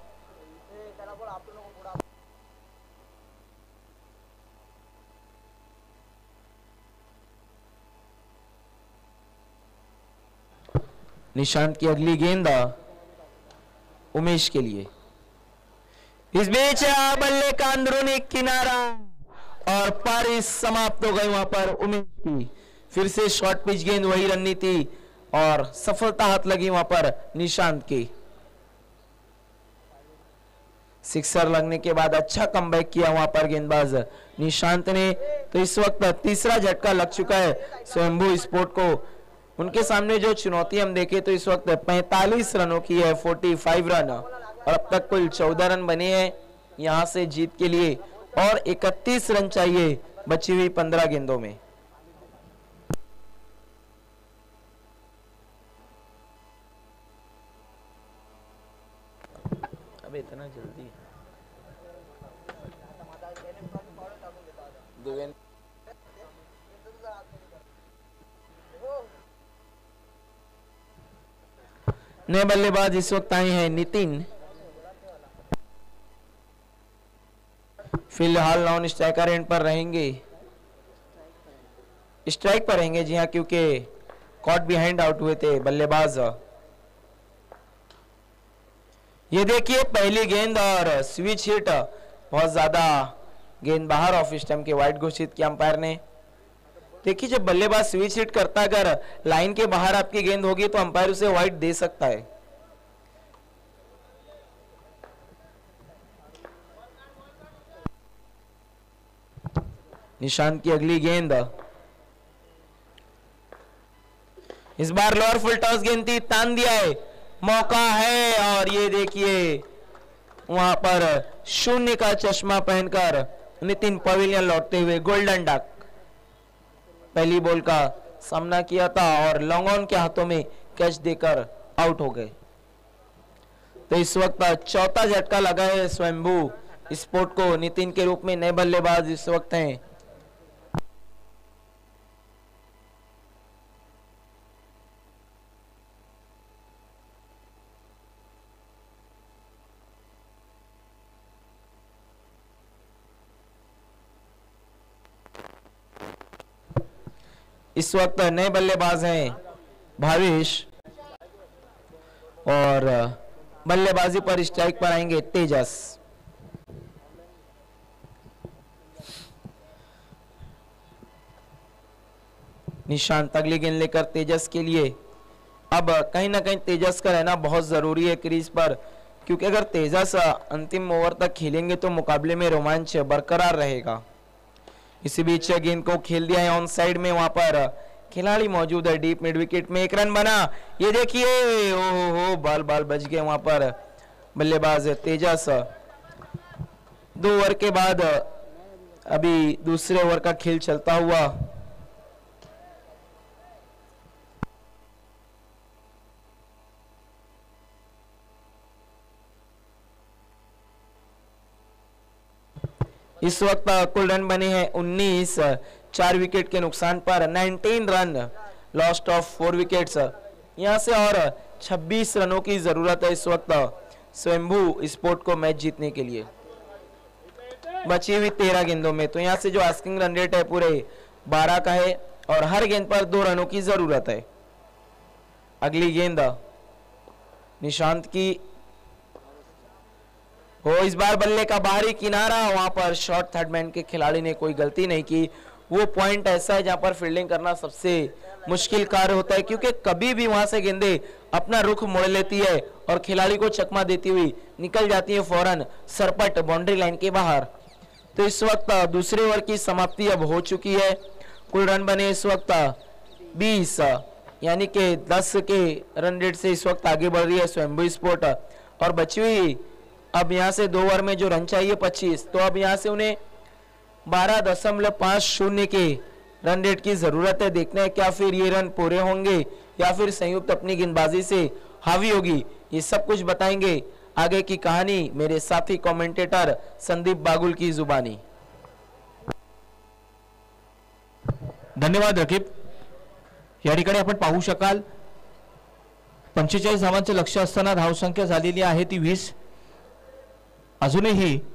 निशांत की अगली गेंद उमेश के लिए, इस बीच बल्ले का अंदरूनी किनारा और पारी समाप्त हो गई वहां पर उमेश की। फिर से शॉर्ट पिच गेंद, वही रणनीति और सफलता हाथ लगी वहां पर निशांत की। सिक्सर लगने के बाद अच्छा कमबैक किया वहां पर गेंदबाज निशांत ने। तो इस वक्त तीसरा झटका लग चुका है स्वयंभू स्पोर्ट को। उनके सामने जो चुनौती हम देखें तो इस वक्त पैंतालीस रनों की है, पैंतालीस रन, और अब तक कुल चौदह रन बने हैं यहां से जीत के लिए, और इकतीस रन चाहिए बची हुई पंद्रह गेंदों में। अबे इतना जल्दी देवेंद्र, नए बल्लेबाज इस वक्त आए हैं नितिन। फिलहाल नॉन स्ट्राइकर एंड पर रहेंगे, स्ट्राइक पर रहेंगे जी हाँ, क्योंकि कॉट बिहाइंड आउट हुए थे बल्लेबाज। ये देखिए पहली गेंद और स्विच हिट, बहुत ज्यादा गेंद बाहर ऑफ स्टंप के, वाइड घोषित किया अंपायर ने। देखिए जब बल्लेबाज स्विच हिट करता है, अगर लाइन के बाहर आपकी गेंद होगी तो अंपायर उसे वाइड दे सकता है। निशांत की अगली गेंद, इस बार लोअर फुल टॉस गेंद थी, तान दिया है, मौका है, और ये देखिए वहां पर शून्य का चश्मा पहनकर नितिन पवेलियन लौटते हुए गोल्डन डक पहली बॉल का सामना किया था और लॉन्ग ऑन के हाथों में कैच देकर आउट हो गए। तो इस वक्त चौथा झटका लगा है स्वयंभू स्पोर्ट को, नितिन के रूप में नए बल्लेबाज इस वक्त हैं। इस वक्त नए बल्लेबाज हैं भावेश, और बल्लेबाजी पर स्ट्राइक पर आएंगे तेजस। निशांत अगली गेंद लेकर तेजस के लिए। अब कहीं ना कहीं तेजस का रहना बहुत जरूरी है क्रीज पर, क्योंकि अगर तेजस अंतिम ओवर तक खेलेंगे तो मुकाबले में रोमांच बरकरार रहेगा। इसी बीच गेंद को खेल दिया है ऑन साइड में, वहां पर खिलाड़ी मौजूद है डीप मिड विकेट में, एक रन बना। ये देखिए ओहो हो बाल बाल बच गए वहां पर बल्लेबाज तेजस। दो ओवर के बाद अभी दूसरे ओवर का खेल चलता हुआ। इस वक्त कुल रन बने हैं उन्नीस, चार विकेट के नुकसान पर उन्नीस run, lost of four wickets. यहां से और छब्बीस रनों की जरूरत है इस वक्त स्वयंभू स्पोर्ट को मैच जीतने के लिए, बची हुई तेरह गेंदों में। तो यहां से जो आस्किंग रन रेट है पूरे बारह का है और हर गेंद पर दो रनों की जरूरत है। अगली गेंद निशांत की हो, इस बार बल्ले का बाहरी किनारा, वहां पर शॉर्ट थर्ड मैन के खिलाड़ी ने कोई गलती नहीं की। वो पॉइंट ऐसा है जहां पर फील्डिंग करना सबसे मुश्किल कार्य होता है, क्योंकि कभी भी वहां से गेंदें अपना रुख मोड़ लेती है और खिलाड़ी को चकमा देती हुई निकल जाती है फौरन सरपट बाउंड्री लाइन के बाहर। तो इस वक्त दूसरे ओवर की समाप्ति अब हो चुकी है। कुल रन बने इस वक्त बीस, यानी कि दस के रन रेट से इस वक्त आगे बढ़ रही है स्वयंभू स्पोर्ट। और बची हुई अब यहां से दो ओवर में जो रन चाहिए पच्चीस, तो अब यहां से उन्हें बारह दशमलव पांच शून्य के रन रेट की जरूरत है। देखना है क्या फिर ये रन पूरे होंगे या फिर संयुक्त अपनी गेंदबाजी से हावी होगी, ये सब कुछ बताएंगे आगे की कहानी मेरे साथी कमेंटेटर संदीप बागुल की जुबानी। धन्यवाद रकीब। या ठिकाणी आपण पाहू शकाल पंचेचाळीस धावांचं लक्ष असताना धावसंख्या झालेली आहे ती वीस। अजूनही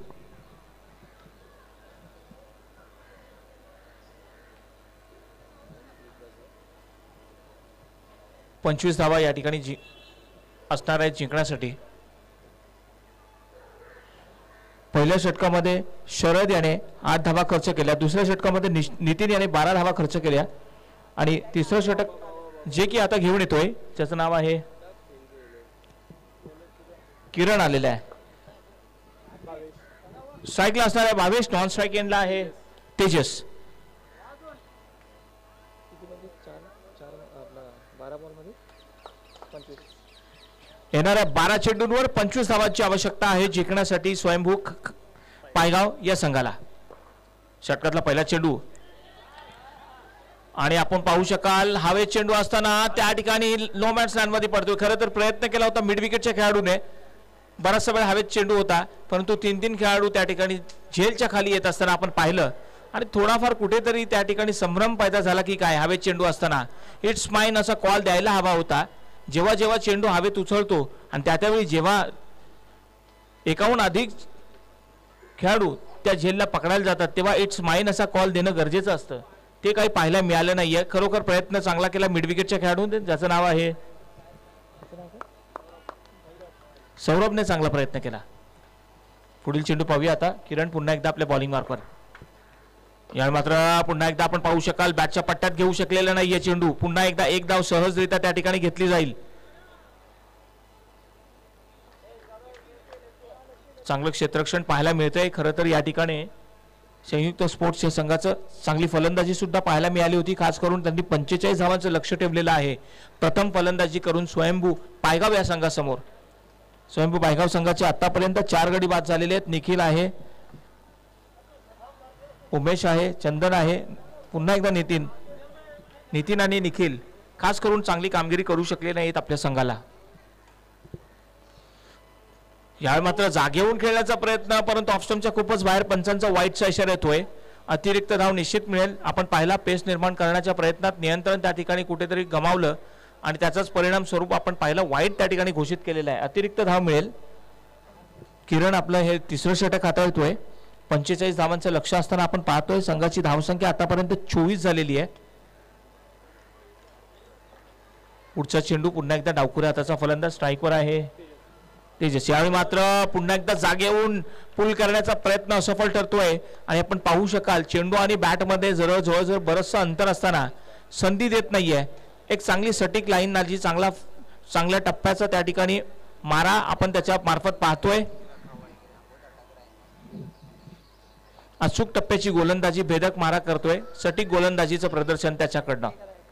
पंचवीस धावा या ठिकाणी जी असणार आहेत जिंकण्यासाठी। पहिल्या षटकामध्ये शरद याने आठ धावा खर्च केल्या, दुसऱ्या षटकामध्ये नितीन याने बारा धावा खर्च केल्या आणि तिसरं षटक जे की आता घेऊन येतोय त्याचं नाव आहे किरण आलेला आहे। स्ट्राईकला असणार आहे भावेश, नॉन स्ट्राईक एंडला आहे तेजस। येणाऱ्या बारा चेंडूंवर पंचवीस धावांची आवश्यकता आहे जिंकण्यासाठी स्वयंभू पायगाव या संघाला। षटकातला पहिला चेंडू आणि आपण पाहू शकाल हवेत चेंडू असताना त्या ठिकाणी नो मॅन्स लँड मध्ये पडतोय। खरं तर प्रयत्न केला होता मिड विकेटच्या खेळाडूने, बराचसा वेळ हवेत चेंडू होता, परंतु तीन तीन खेळाडू त्या ठिकाणी झेलच्या खाली येत असताना आपण पाहिलं आणि थोडाफार कुठेतरी त्या ठिकाणी संभ्रम पैदा झाला की काय हवेत चेंडू असताना इट्स माइन असा कॉल द्यायला हवा होता। जेव्हा जेव्हा चेंडू हवेत उचलतो आणि त्या त्यावेळी जेव्हा एकाहून अधिक खेळाडू त्या झेलला पकडायला जातात तेव्हा इट्स माइन असा कॉल देणं गरजेचं असतं, ते काही पाहायला मिळालं नाहीये। खरोखर प्रयत्न चांगला केला मिड विकेटच्या खेळाडूने, ज्याचं नाव आहे सौरभने चांगला प्रयत्न केला। पुढील चेंडू पाहूया आता। किरण पुन्हा एकदा आपल्या बॉलिंग मार्फत, यावेळी मात्र पुन्हा एकदा आपण पाहू शकाल बॅटच्या पट्ट्यात घेऊ शकलेला नाहीये चेंडू। पुन्हा एकदा एक धाव सहजरित्या त्या ठिकाणी घेतली जाईल। चांगलं क्षेत्ररक्षण पाहायला मिळतंय। खरं तर या ठिकाणी संयुक्त स्पोर्ट्स या संघाचं चांगली फलंदाजी सुद्धा पाहायला मिळाली होती, खास करून त्यांनी पंचेचाळीस धावांचं लक्ष ठेवलेलं आहे प्रथम फलंदाजी करून स्वयंभू पायगाव या संघासमोर। स्वयंभू पायगाव संघाचे आतापर्यंत चार गडी बाद झालेले आहेत। निखिल आहे, उमेश आहे, चंदन आहे, पुन्हा एकदा नितीन नितीन आणि निखिल खास करून चांगली कामगिरी करू शकले नाहीत आपल्या संघाला। यावेळी मात्र जागेवरून खेळण्याचा प्रयत्न, परंतु ऑफस्टंपच्या खूपच बाहेर पंचांचा वाईटचा इशारा येतोय। अतिरिक्त धाव निश्चित मिळेल। आपण पाहिला पेस निर्माण करण्याच्या प्रयत्नात नियंत्रण त्या ठिकाणी कुठेतरी गमावलं आणि त्याचाच परिणाम स्वरूप आपण पाहिलं वाईट त्या ठिकाणी घोषित केलेला आहे। अतिरिक्त धाव मिळेल। किरण आपलं हे तिसरं षटक हाताळतोय। पंचेचाळीस धावांचं लक्ष असताना आपण पाहतोय संघाची धावसंख्या आतापर्यंत चोवीस झालेली आहे। पुढचा चेंडू पुन्हा एकदा डावखुऱ्या हाताचा फलंदाज स्ट्राईकवर आहे तेजस। यावेळी मात्र पुन्हा एकदा जागेवरून पुल करण्याचा प्रयत्न असफल ठरतोय आणि आपण पाहू शकाल चेंडू आणि बॅट मध्ये जवळ जवळ बरचसं अंतर असताना संधी देत नाहीये। एक चांगली सटीक लाईन नाजी चांगला चांगल्या टप्प्याचा त्या ठिकाणी मारा आपण त्याच्या मार्फत पाहतोय। अचूक टप्प्याची गोलंदाजी, भेदक मारा करतोय, सटीक गोलंदाजीचं प्रदर्शन त्याच्याकडनं।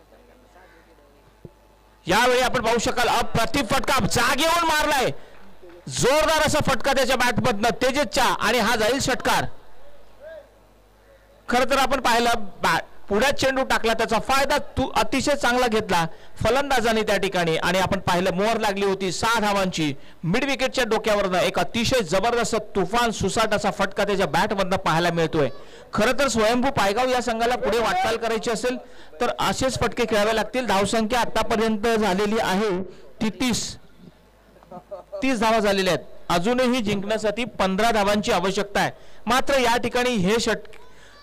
यावेळी आपण पाहू शकाल अप्रतिम फटका जागेवर मारलाय, जोरदार असा फटका त्याच्या बॅटमधनं तेजसच्या आणि हा जाईल षटकार। खरं तर आपण पाहिलं बॅ- पुढ्यात चेंडू टाकला, त्याचा फायदा तू अतिशय चांगला घेतला फलंदाजाने त्या ठिकाणी, आणि आपण पाहिलं मोहर लागली होती सहा धावांची मिड विकेटच्या डोक्यावरनं. एक अतिशय जबरदस्त तुफान सुसाट असा फटका त्याच्या बॅटमधनं पाहायला मिळतोय. खरं तर स्वयंभू पायगाव या संघाला पुढे वाटचाल करायची असेल तर असेच फटके खेळावे लागतील. धावसंख्या आतापर्यंत झालेली आहे ती तीस तीस धावा झालेल्या आहेत. अजूनही जिंकण्यासाठी पंधरा धावांची आवश्यकता आहे. मात्र या ठिकाणी हे षट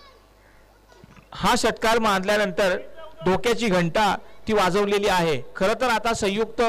हा षटकार मारल्यानंतर डोक्याची घंटा ती वाजवलेली आहे. खरं तर आता संयुक्त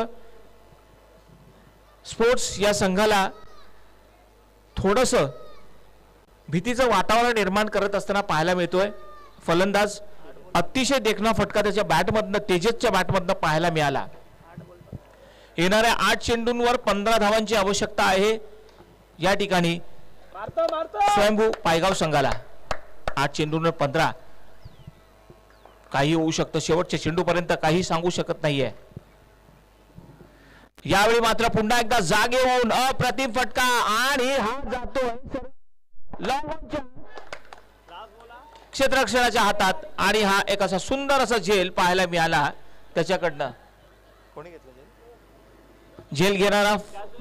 स्पोर्ट्स या संघाला थोडस भीतीचं वातावरण निर्माण करत असताना पाहायला मिळतोय. फलंदाज अतिशय देखणा फटका त्याच्या बॅटमधनं तेजसच्या बॅटमधनं पाहायला मिळाला. येणाऱ्या आठ चेंडूंवर पंधरा धावांची आवश्यकता आहे या ठिकाणी स्वयंभू पायगाव संघाला. आठ चेंडूंवर पंधरा, काही होऊ शकतं शेवटच्या चेंडूपर्यंत, काही सांगू शकत नाहीये. यावेळी मात्र पुन्हा एकदा जाग येऊन अप्रतिम फटका, आणि हा जातोय लॉंगॉनच्या क्षेत्ररक्षणाच्या हातात, आणि हा एक असा सुंदर असा झेल पाहायला मिळाला त्याच्याकडनं. कोणी घेतलं झेल? घेणारा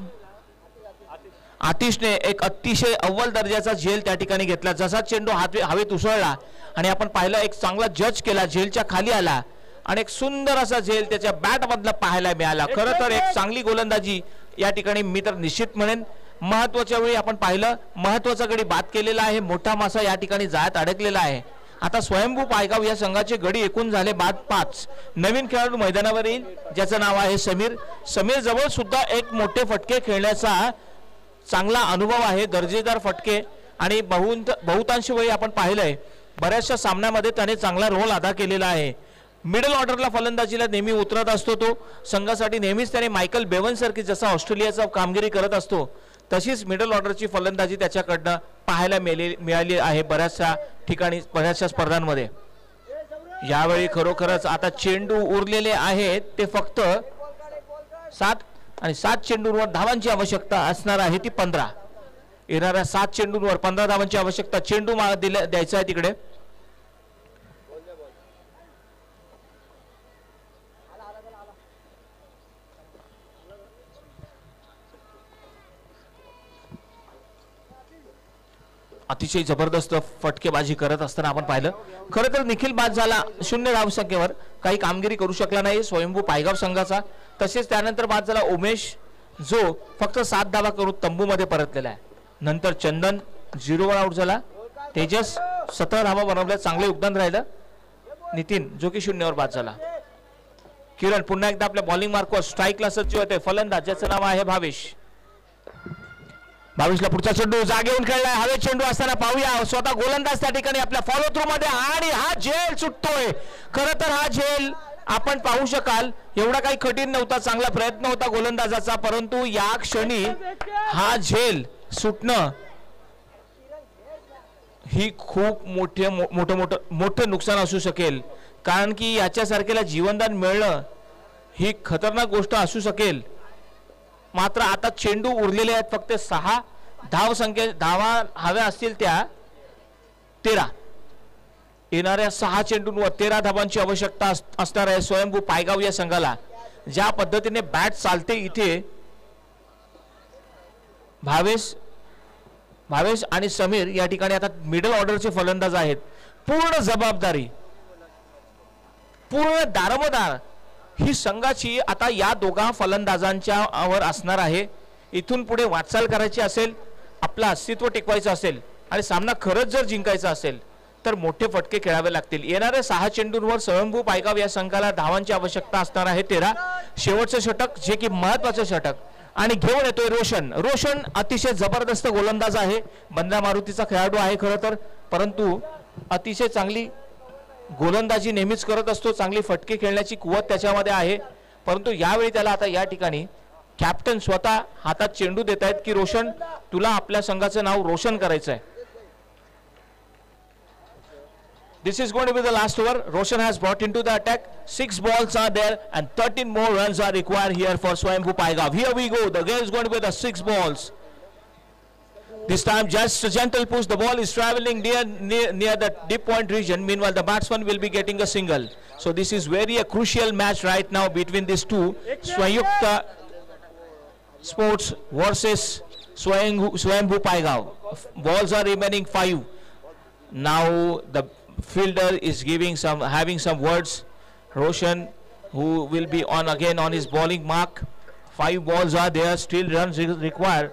आतिशने एक अतिशय अव्वल दर्जाचा झेल त्या ठिकाणी घेतला. जसा चेंडू हवेत उसळला आणि आपण पाहिलं एक चांगला जज केला, झेलच्या खाली आला आणि एक सुंदर असा झेल त्याच्या बॅट मधला पाहायला मिळाला. खरं तर एक चांगली गोलंदाजी या ठिकाणी मी तर निश्चित म्हणेन. महत्वाच्या वेळी आपण पाहिलं महत्वाचा गडी बाद केलेला आहे. मोठा मासा या ठिकाणी जाळ्यात अडकलेला आहे. आता स्वयंभू पायगाव या संघाचे गडी एकूण झाले बाद पाच. नवीन खेळाडू मैदानावर येईल ज्याचं नाव आहे समीर. समीर जवळ सुद्धा एक मोठे फटके खेळण्याचा चांगला अनुभव आहे, दर्जेदार फटके, आणि बहुंत बहुतांश वेळी आपण पाहिलंय बऱ्याचशा सामन्यामध्ये त्याने चांगला रोल अदा केलेला आहे. मिडल ऑर्डरला फलंदाजीला नेहमी उतरत असतो तो. संघासाठी नेहमीच त्याने मायकल बेवन सारखी जसा ऑस्ट्रेलियाचा कामगिरी करत असतो तशीच मिडल ऑर्डरची फलंदाजी त्याच्याकडनं पाहायला मिळाली आहे बऱ्याचशा ठिकाणी, बऱ्याचशा स्पर्धांमध्ये. यावेळी खरोखरच आता चेंडू उरलेले आहेत ते फक्त सात, आणि सात चेंडूंवर धावांची आवश्यकता असणार आहे ती पंधरा. येणाऱ्या सात चेंडूंवर पंधरा धावांची आवश्यकता. चेंडू दिला द्यायचा आहे तिकडे. अतिशय जबरदस्त फटकेबाजी करत असताना आपण पाहिलं. खरं तर निखिल बाद झाला शून्य धावसंख्येवर, काही कामगिरी करू शकला नाही स्वयंभू पायगाव संघाचा. तसेच त्यानंतर बाद झाला उमेश, जो फक्त सात धावा करून तंबूमध्ये परतलेला आहे. नंतर चंदन झिरोवर आउट झाला. तेजस सतरा धावा बनवल्या, चांगले योगदान राहिलं. नितीन जो की शून्यावर बाद झाला. किरण पुन्हा एकदा आपल्या बॉलिंग मार्कवर स्ट्राईकला सज्ज होते. फलंदाज ज्याचं नाव आहे भावेश. भावेशला पुढचा चेंडू जागे येऊन खेळलाय. हवे चेंडू असताना पाहूया स्वतः गोलंदाज त्या ठिकाणी आपल्या फॉलो थ्रू मध्ये, आणि हा झेल सुटतोय. खरं तर हा झेल आपण पाहू शकाल एवढा काही कठीण नव्हता, चांगला प्रयत्न होता गोलंदाजाचा, परंतु या क्षणी हा झेल सुटणं ही खूप मोठे मोठं मोठं मोठं नुकसान असू शकेल. कारण की याच्यासारख्याला जीवनदान मिळणं ही खतरनाक गोष्ट असू शकेल. मात्र आता चेंडू उरलेले आहेत फक्त सहा. धाव संख्या धावा हव्या असतील त्या तेरा. येणाऱ्या सहा चेंडूंवर तेरा धावांची आवश्यकता असणार आहे स्वयंभू पायगाव या संघाला. ज्या पद्धतीने बॅट चालते इथे भावेश भावेश आणि समीर या ठिकाणी आता मिडल ऑर्डरचे फलंदाज आहेत. पूर्ण जबाबदारी, पूर्ण दारोमदार ही संघाची आता या दोघा फलंदाजांच्या वर असणार आहे. इथून पुढे वाटचाल करायची असेल, आपलं अस्तित्व टिकवायचं असेल आणि सामना खरंच जर जिंकायचा असेल तर मोठे फटके खेळावे लागतील. येणाऱ्या सहा चेंडूंवर स्वयंभू पायगाव या संघाला धावांची आवश्यकता असणार आहे तेरा. शेवटचं षटक जे की महत्वाचं षटक, आणि घेऊन येतोय रोशन. रोशन अतिशय जबरदस्त गोलंदाज आहे, बंदा मारुतीचा खेळाडू आहे खरं तर, परंतु अतिशय चांगली गोलंदाजी नेहमीच करत असतो. चांगली फटके खेळण्याची कुवत त्याच्यामध्ये आहे. परंतु यावेळी त्याला आता या ठिकाणी कॅप्टन स्वतः हातात चेंडू देत आहेत की रोशन, तुला आपल्या संघाचं नाव रोशन करायचं आहे. This is going to be the last over. Roshan has brought into the attack. Six balls are there and thirteen more runs are required here for Swayambhu Paigav. Here we go. The game is going to be the six balls. This time just a gentle push, the ball is traveling near near near the deep point region. Meanwhile the batsman will be getting a single. So this is very a crucial match right now between these two. Swayukta Sports versus Swayambhu Swayambhu Paigaon. Balls are remaining five. Now the fielder is giving some having some words. Roshan, who will be on again on his bowling mark. Five balls are there, still runs required.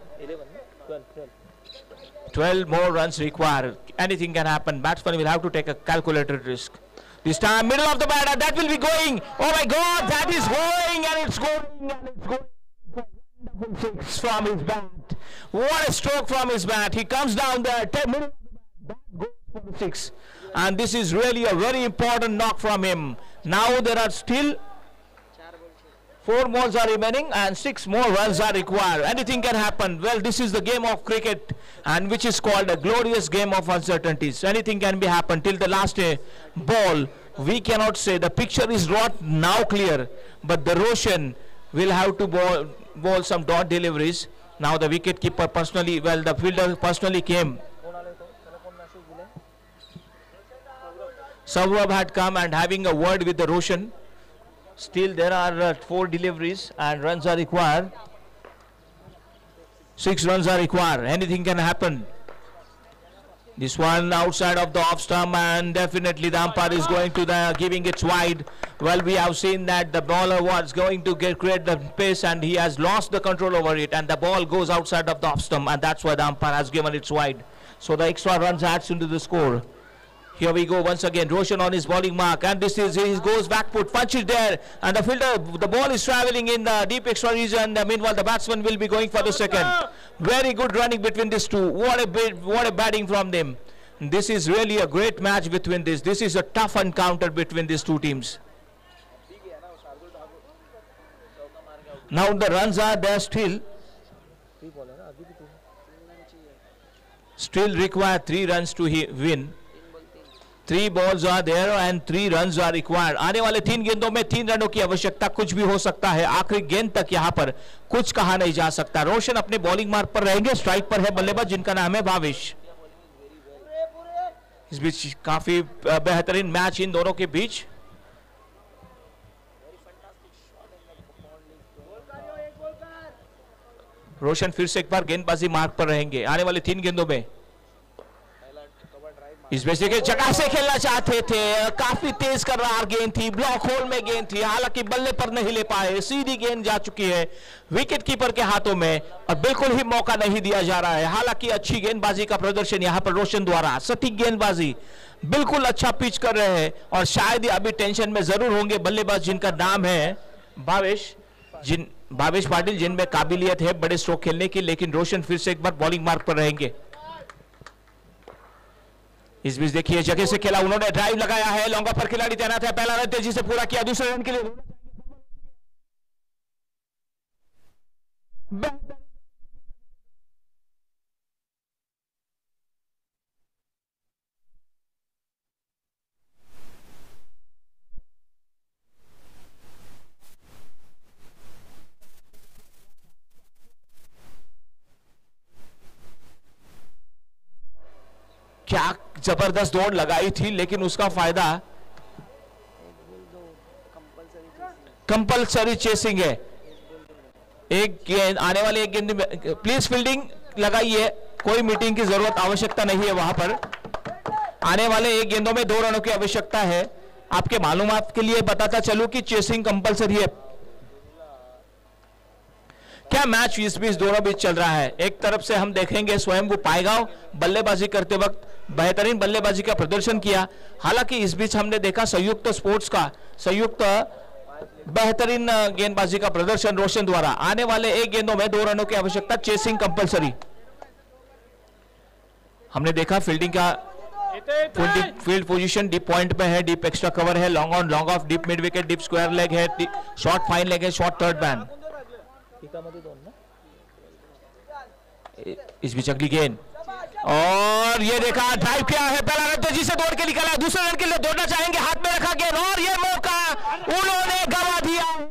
twelve more runs required. Anything can happen. Batsman will have to take a calculated risk. This time, middle of the batter, that will be going. Oh my God, that is going and it's going and it's going. Wonderful six from his bat. What a stroke from his bat. He comes down there, middle of the bat, that goes for the six. And this is really a very important knock from him. Now there are still four balls are remaining and six more runs are required. Anything can happen. Well, this is the game of cricket, and which is called a glorious game of uncertainties. Anything can be happen till the last uh, ball. We cannot say. The picture is not now clear, but the Roshan will have to bowl, bowl some dot deliveries. Now the wicket keeper personally, well, the fielder personally came. Saurabh had come and having a word with the Roshan. Still there are uh, four deliveries and runs are required. Six runs are required. Anything can happen. This one outside of the off stump, and definitely the umpire is going to the giving it wide. Well, we have seen that the bowler was going to get create the pace and he has lost the control over it, and the ball goes outside of the off stump, and that's why the umpire has given it wide. So the extra runs adds into the score. Here we go once again. Roshan on his bowling mark, and this is he goes back foot, punch it there, and the fielder, the ball is traveling in the deep extra region. Uh, meanwhile, the batsman will be going for the second. Very good running between these two. What a bit, what a batting from them. This is really a great match between this. This is a tough encounter between these two teams. Now the runs are there still. Still require three runs to he win. Three balls are there and three runs are required. आने वाले तीन गेंदों में तीन रनों की आवश्यकता. कुछ भी हो सकता है. आखिरी गेंद तक यहाँ पर कुछ कहा नहीं जा सकता. रोशन अपने बॉलिंग मार्क पर रहेंगे. स्ट्राइक पर है बल्लेबाज जिनका नाम है भावेश. इस बीच काफी बेहतरीन मैच इन दोनों के बीच. रोशन फिर से एक बार गेंदबाजी मार्क पर रहेंगे आने वाले तीन गेंदों में. इस वजह के जगह से खेलना चाहते थे. काफी तेज कर रहा गेंद थी. ब्लॉक होल में गेंद थी. हालांकि बल्ले पर नहीं ले पाए. सीधी गेंद जा चुकी है विकेट कीपर के हाथों में और बिल्कुल ही मौका नहीं दिया जा रहा है. हालांकि अच्छी गेंदबाजी का प्रदर्शन यहां पर रोशन द्वारा. सटीक गेंदबाजी, बिल्कुल अच्छा पिच कर रहे हैं और शायद ही अभी टेंशन में जरूर होंगे बल्लेबाज जिनका नाम है भावेश जिन भावेश पाटिल, जिनमें काबिलियत है बड़े स्ट्रोक खेलने की. लेकिन रोशन फिर से एक बार बॉलिंग मार्क पर रहेंगे. इस बीच देखिए जगह से खेला. उन्होंने ड्राइव लगाया है. लॉन्ग ऑफ पर खिलाड़ी तैनात है. पहला रन तेजी से पूरा किया. दूसरे रन के लिए क्या जबरदस्त दौड़ लगाई थी, लेकिन उसका फायदा कंपलसरी चेसिंग है. एक गेंद आने वाले एक गेंद में प्लीज फील्डिंग लगाइए. कोई मीटिंग की जरूरत आवश्यकता नहीं है वहां पर. आने वाले एक गेंदों में दो रनों की आवश्यकता है. आपके मालूमात के लिए बताता चलूं कि चेसिंग कंपलसरी है. क्या मैच इस बीच दोनों बीच चल रहा है. एक तरफ से हम देखेंगे स्वयंभू पाइगांव बल्लेबाजी करते वक्त बेहतरीन बल्लेबाजी का प्रदर्शन किया. हालांकि इस बीच हमने देखा संयुक्त स्पोर्ट्स का संयुक्त बेहतरीन गेंदबाजी का प्रदर्शन रोशन द्वारा. आने वाले एक गेंदों में दो रनों की आवश्यकता. Chasing compulsory. हमने देखा फील्डिंग का फील्ड पोजीशन डीप पॉइंट पे है. डीप एक्स्ट्रा कवर है. Long on long off. Deep mid wicket. Deep square leg है. शॉर्ट फाइन लेग है. Short third man. इस बीच अगली गेंद और ये देखा ड्राइव किया है. पहला रन तेजी से दौड़ के निकला है. दूसरे रन के लिए दौड़ना चाहेंगे. हाथ में रखा गेंद और ये मौका उन्होंने गंवा दिया.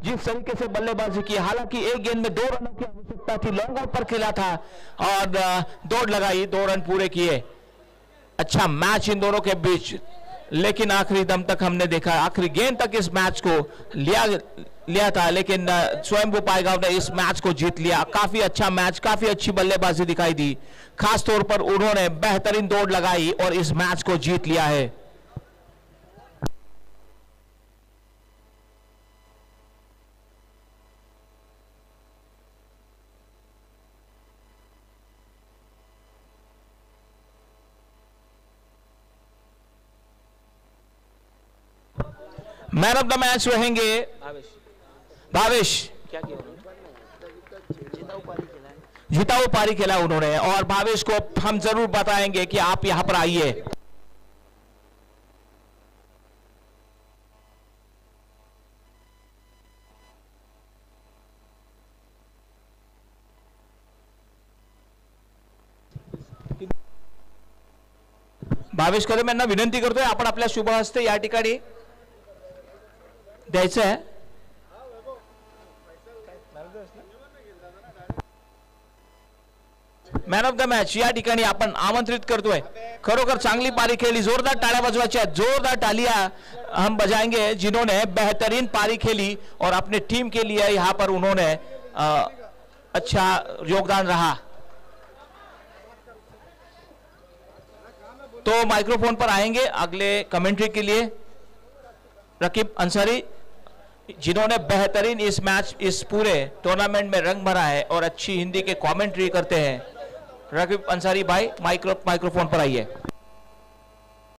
जिस तरीके से बल्लेबाजी की, हालांकि एक गेंद में दो रनों की आवश्यकता थी, लॉन्ग आउट पर खेला था और अ, दौड़ लगाई, दो रन पूरे किए। अच्छा मैच इन दोनों के बीच, लेकिन आखिरी दम तक हमने देखा, आखिरी गेंद तक इस मैच को लिया लिया था, लेकिन अ, स्वयंभू पायगांव ने इस मैच को जीत लिया। काफी अच्छा मैच, काफी अच्छी बल्लेबाजी दिखाई दी, खास तौर पर उन्होंने बेहतरीन दौड़ लगाई और इस मैच को जीत लिया है। मैन ऑफ द मैच रहेंगे भावेश भावेश। क्या किया उन्होंने? जिताऊ पारी खेला है। जिताऊ पारी खेला उन्होंने और भावेश को हम जरूर बताएंगे कि आप यहां पर आइए। भावेश कदम यांना विनंती करतोय, आपण आपल्या शुभ हस्ते या ठिकाणी द्यायचं आहे। मॅन ऑफ द मॅच या ठिकाणी आपण आमंत्रित करतोय। खरोखर चांगली पारी खेली, जोरदार तालियां बजवायच्या, जोरदार तालियां हम बजाएंगे जिन्होंने बेहतरीन पारी खेली और अपने टीम के लिए यहां पर उन्होंने आ, अच्छा योगदान रहा। तो माइक्रोफोन पर आएंगे अगले कमेंट्री के लिए रकीब अंसारी, जिन्होंने बेहतरीन इस मैच, इस पूरे टूर्नामेंट में रंग भरा है और अच्छी हिंदी के कमेंट्री करते हैं। रकीब अंसारी भाई माइक्रो माइक्रोफोन पर आइए।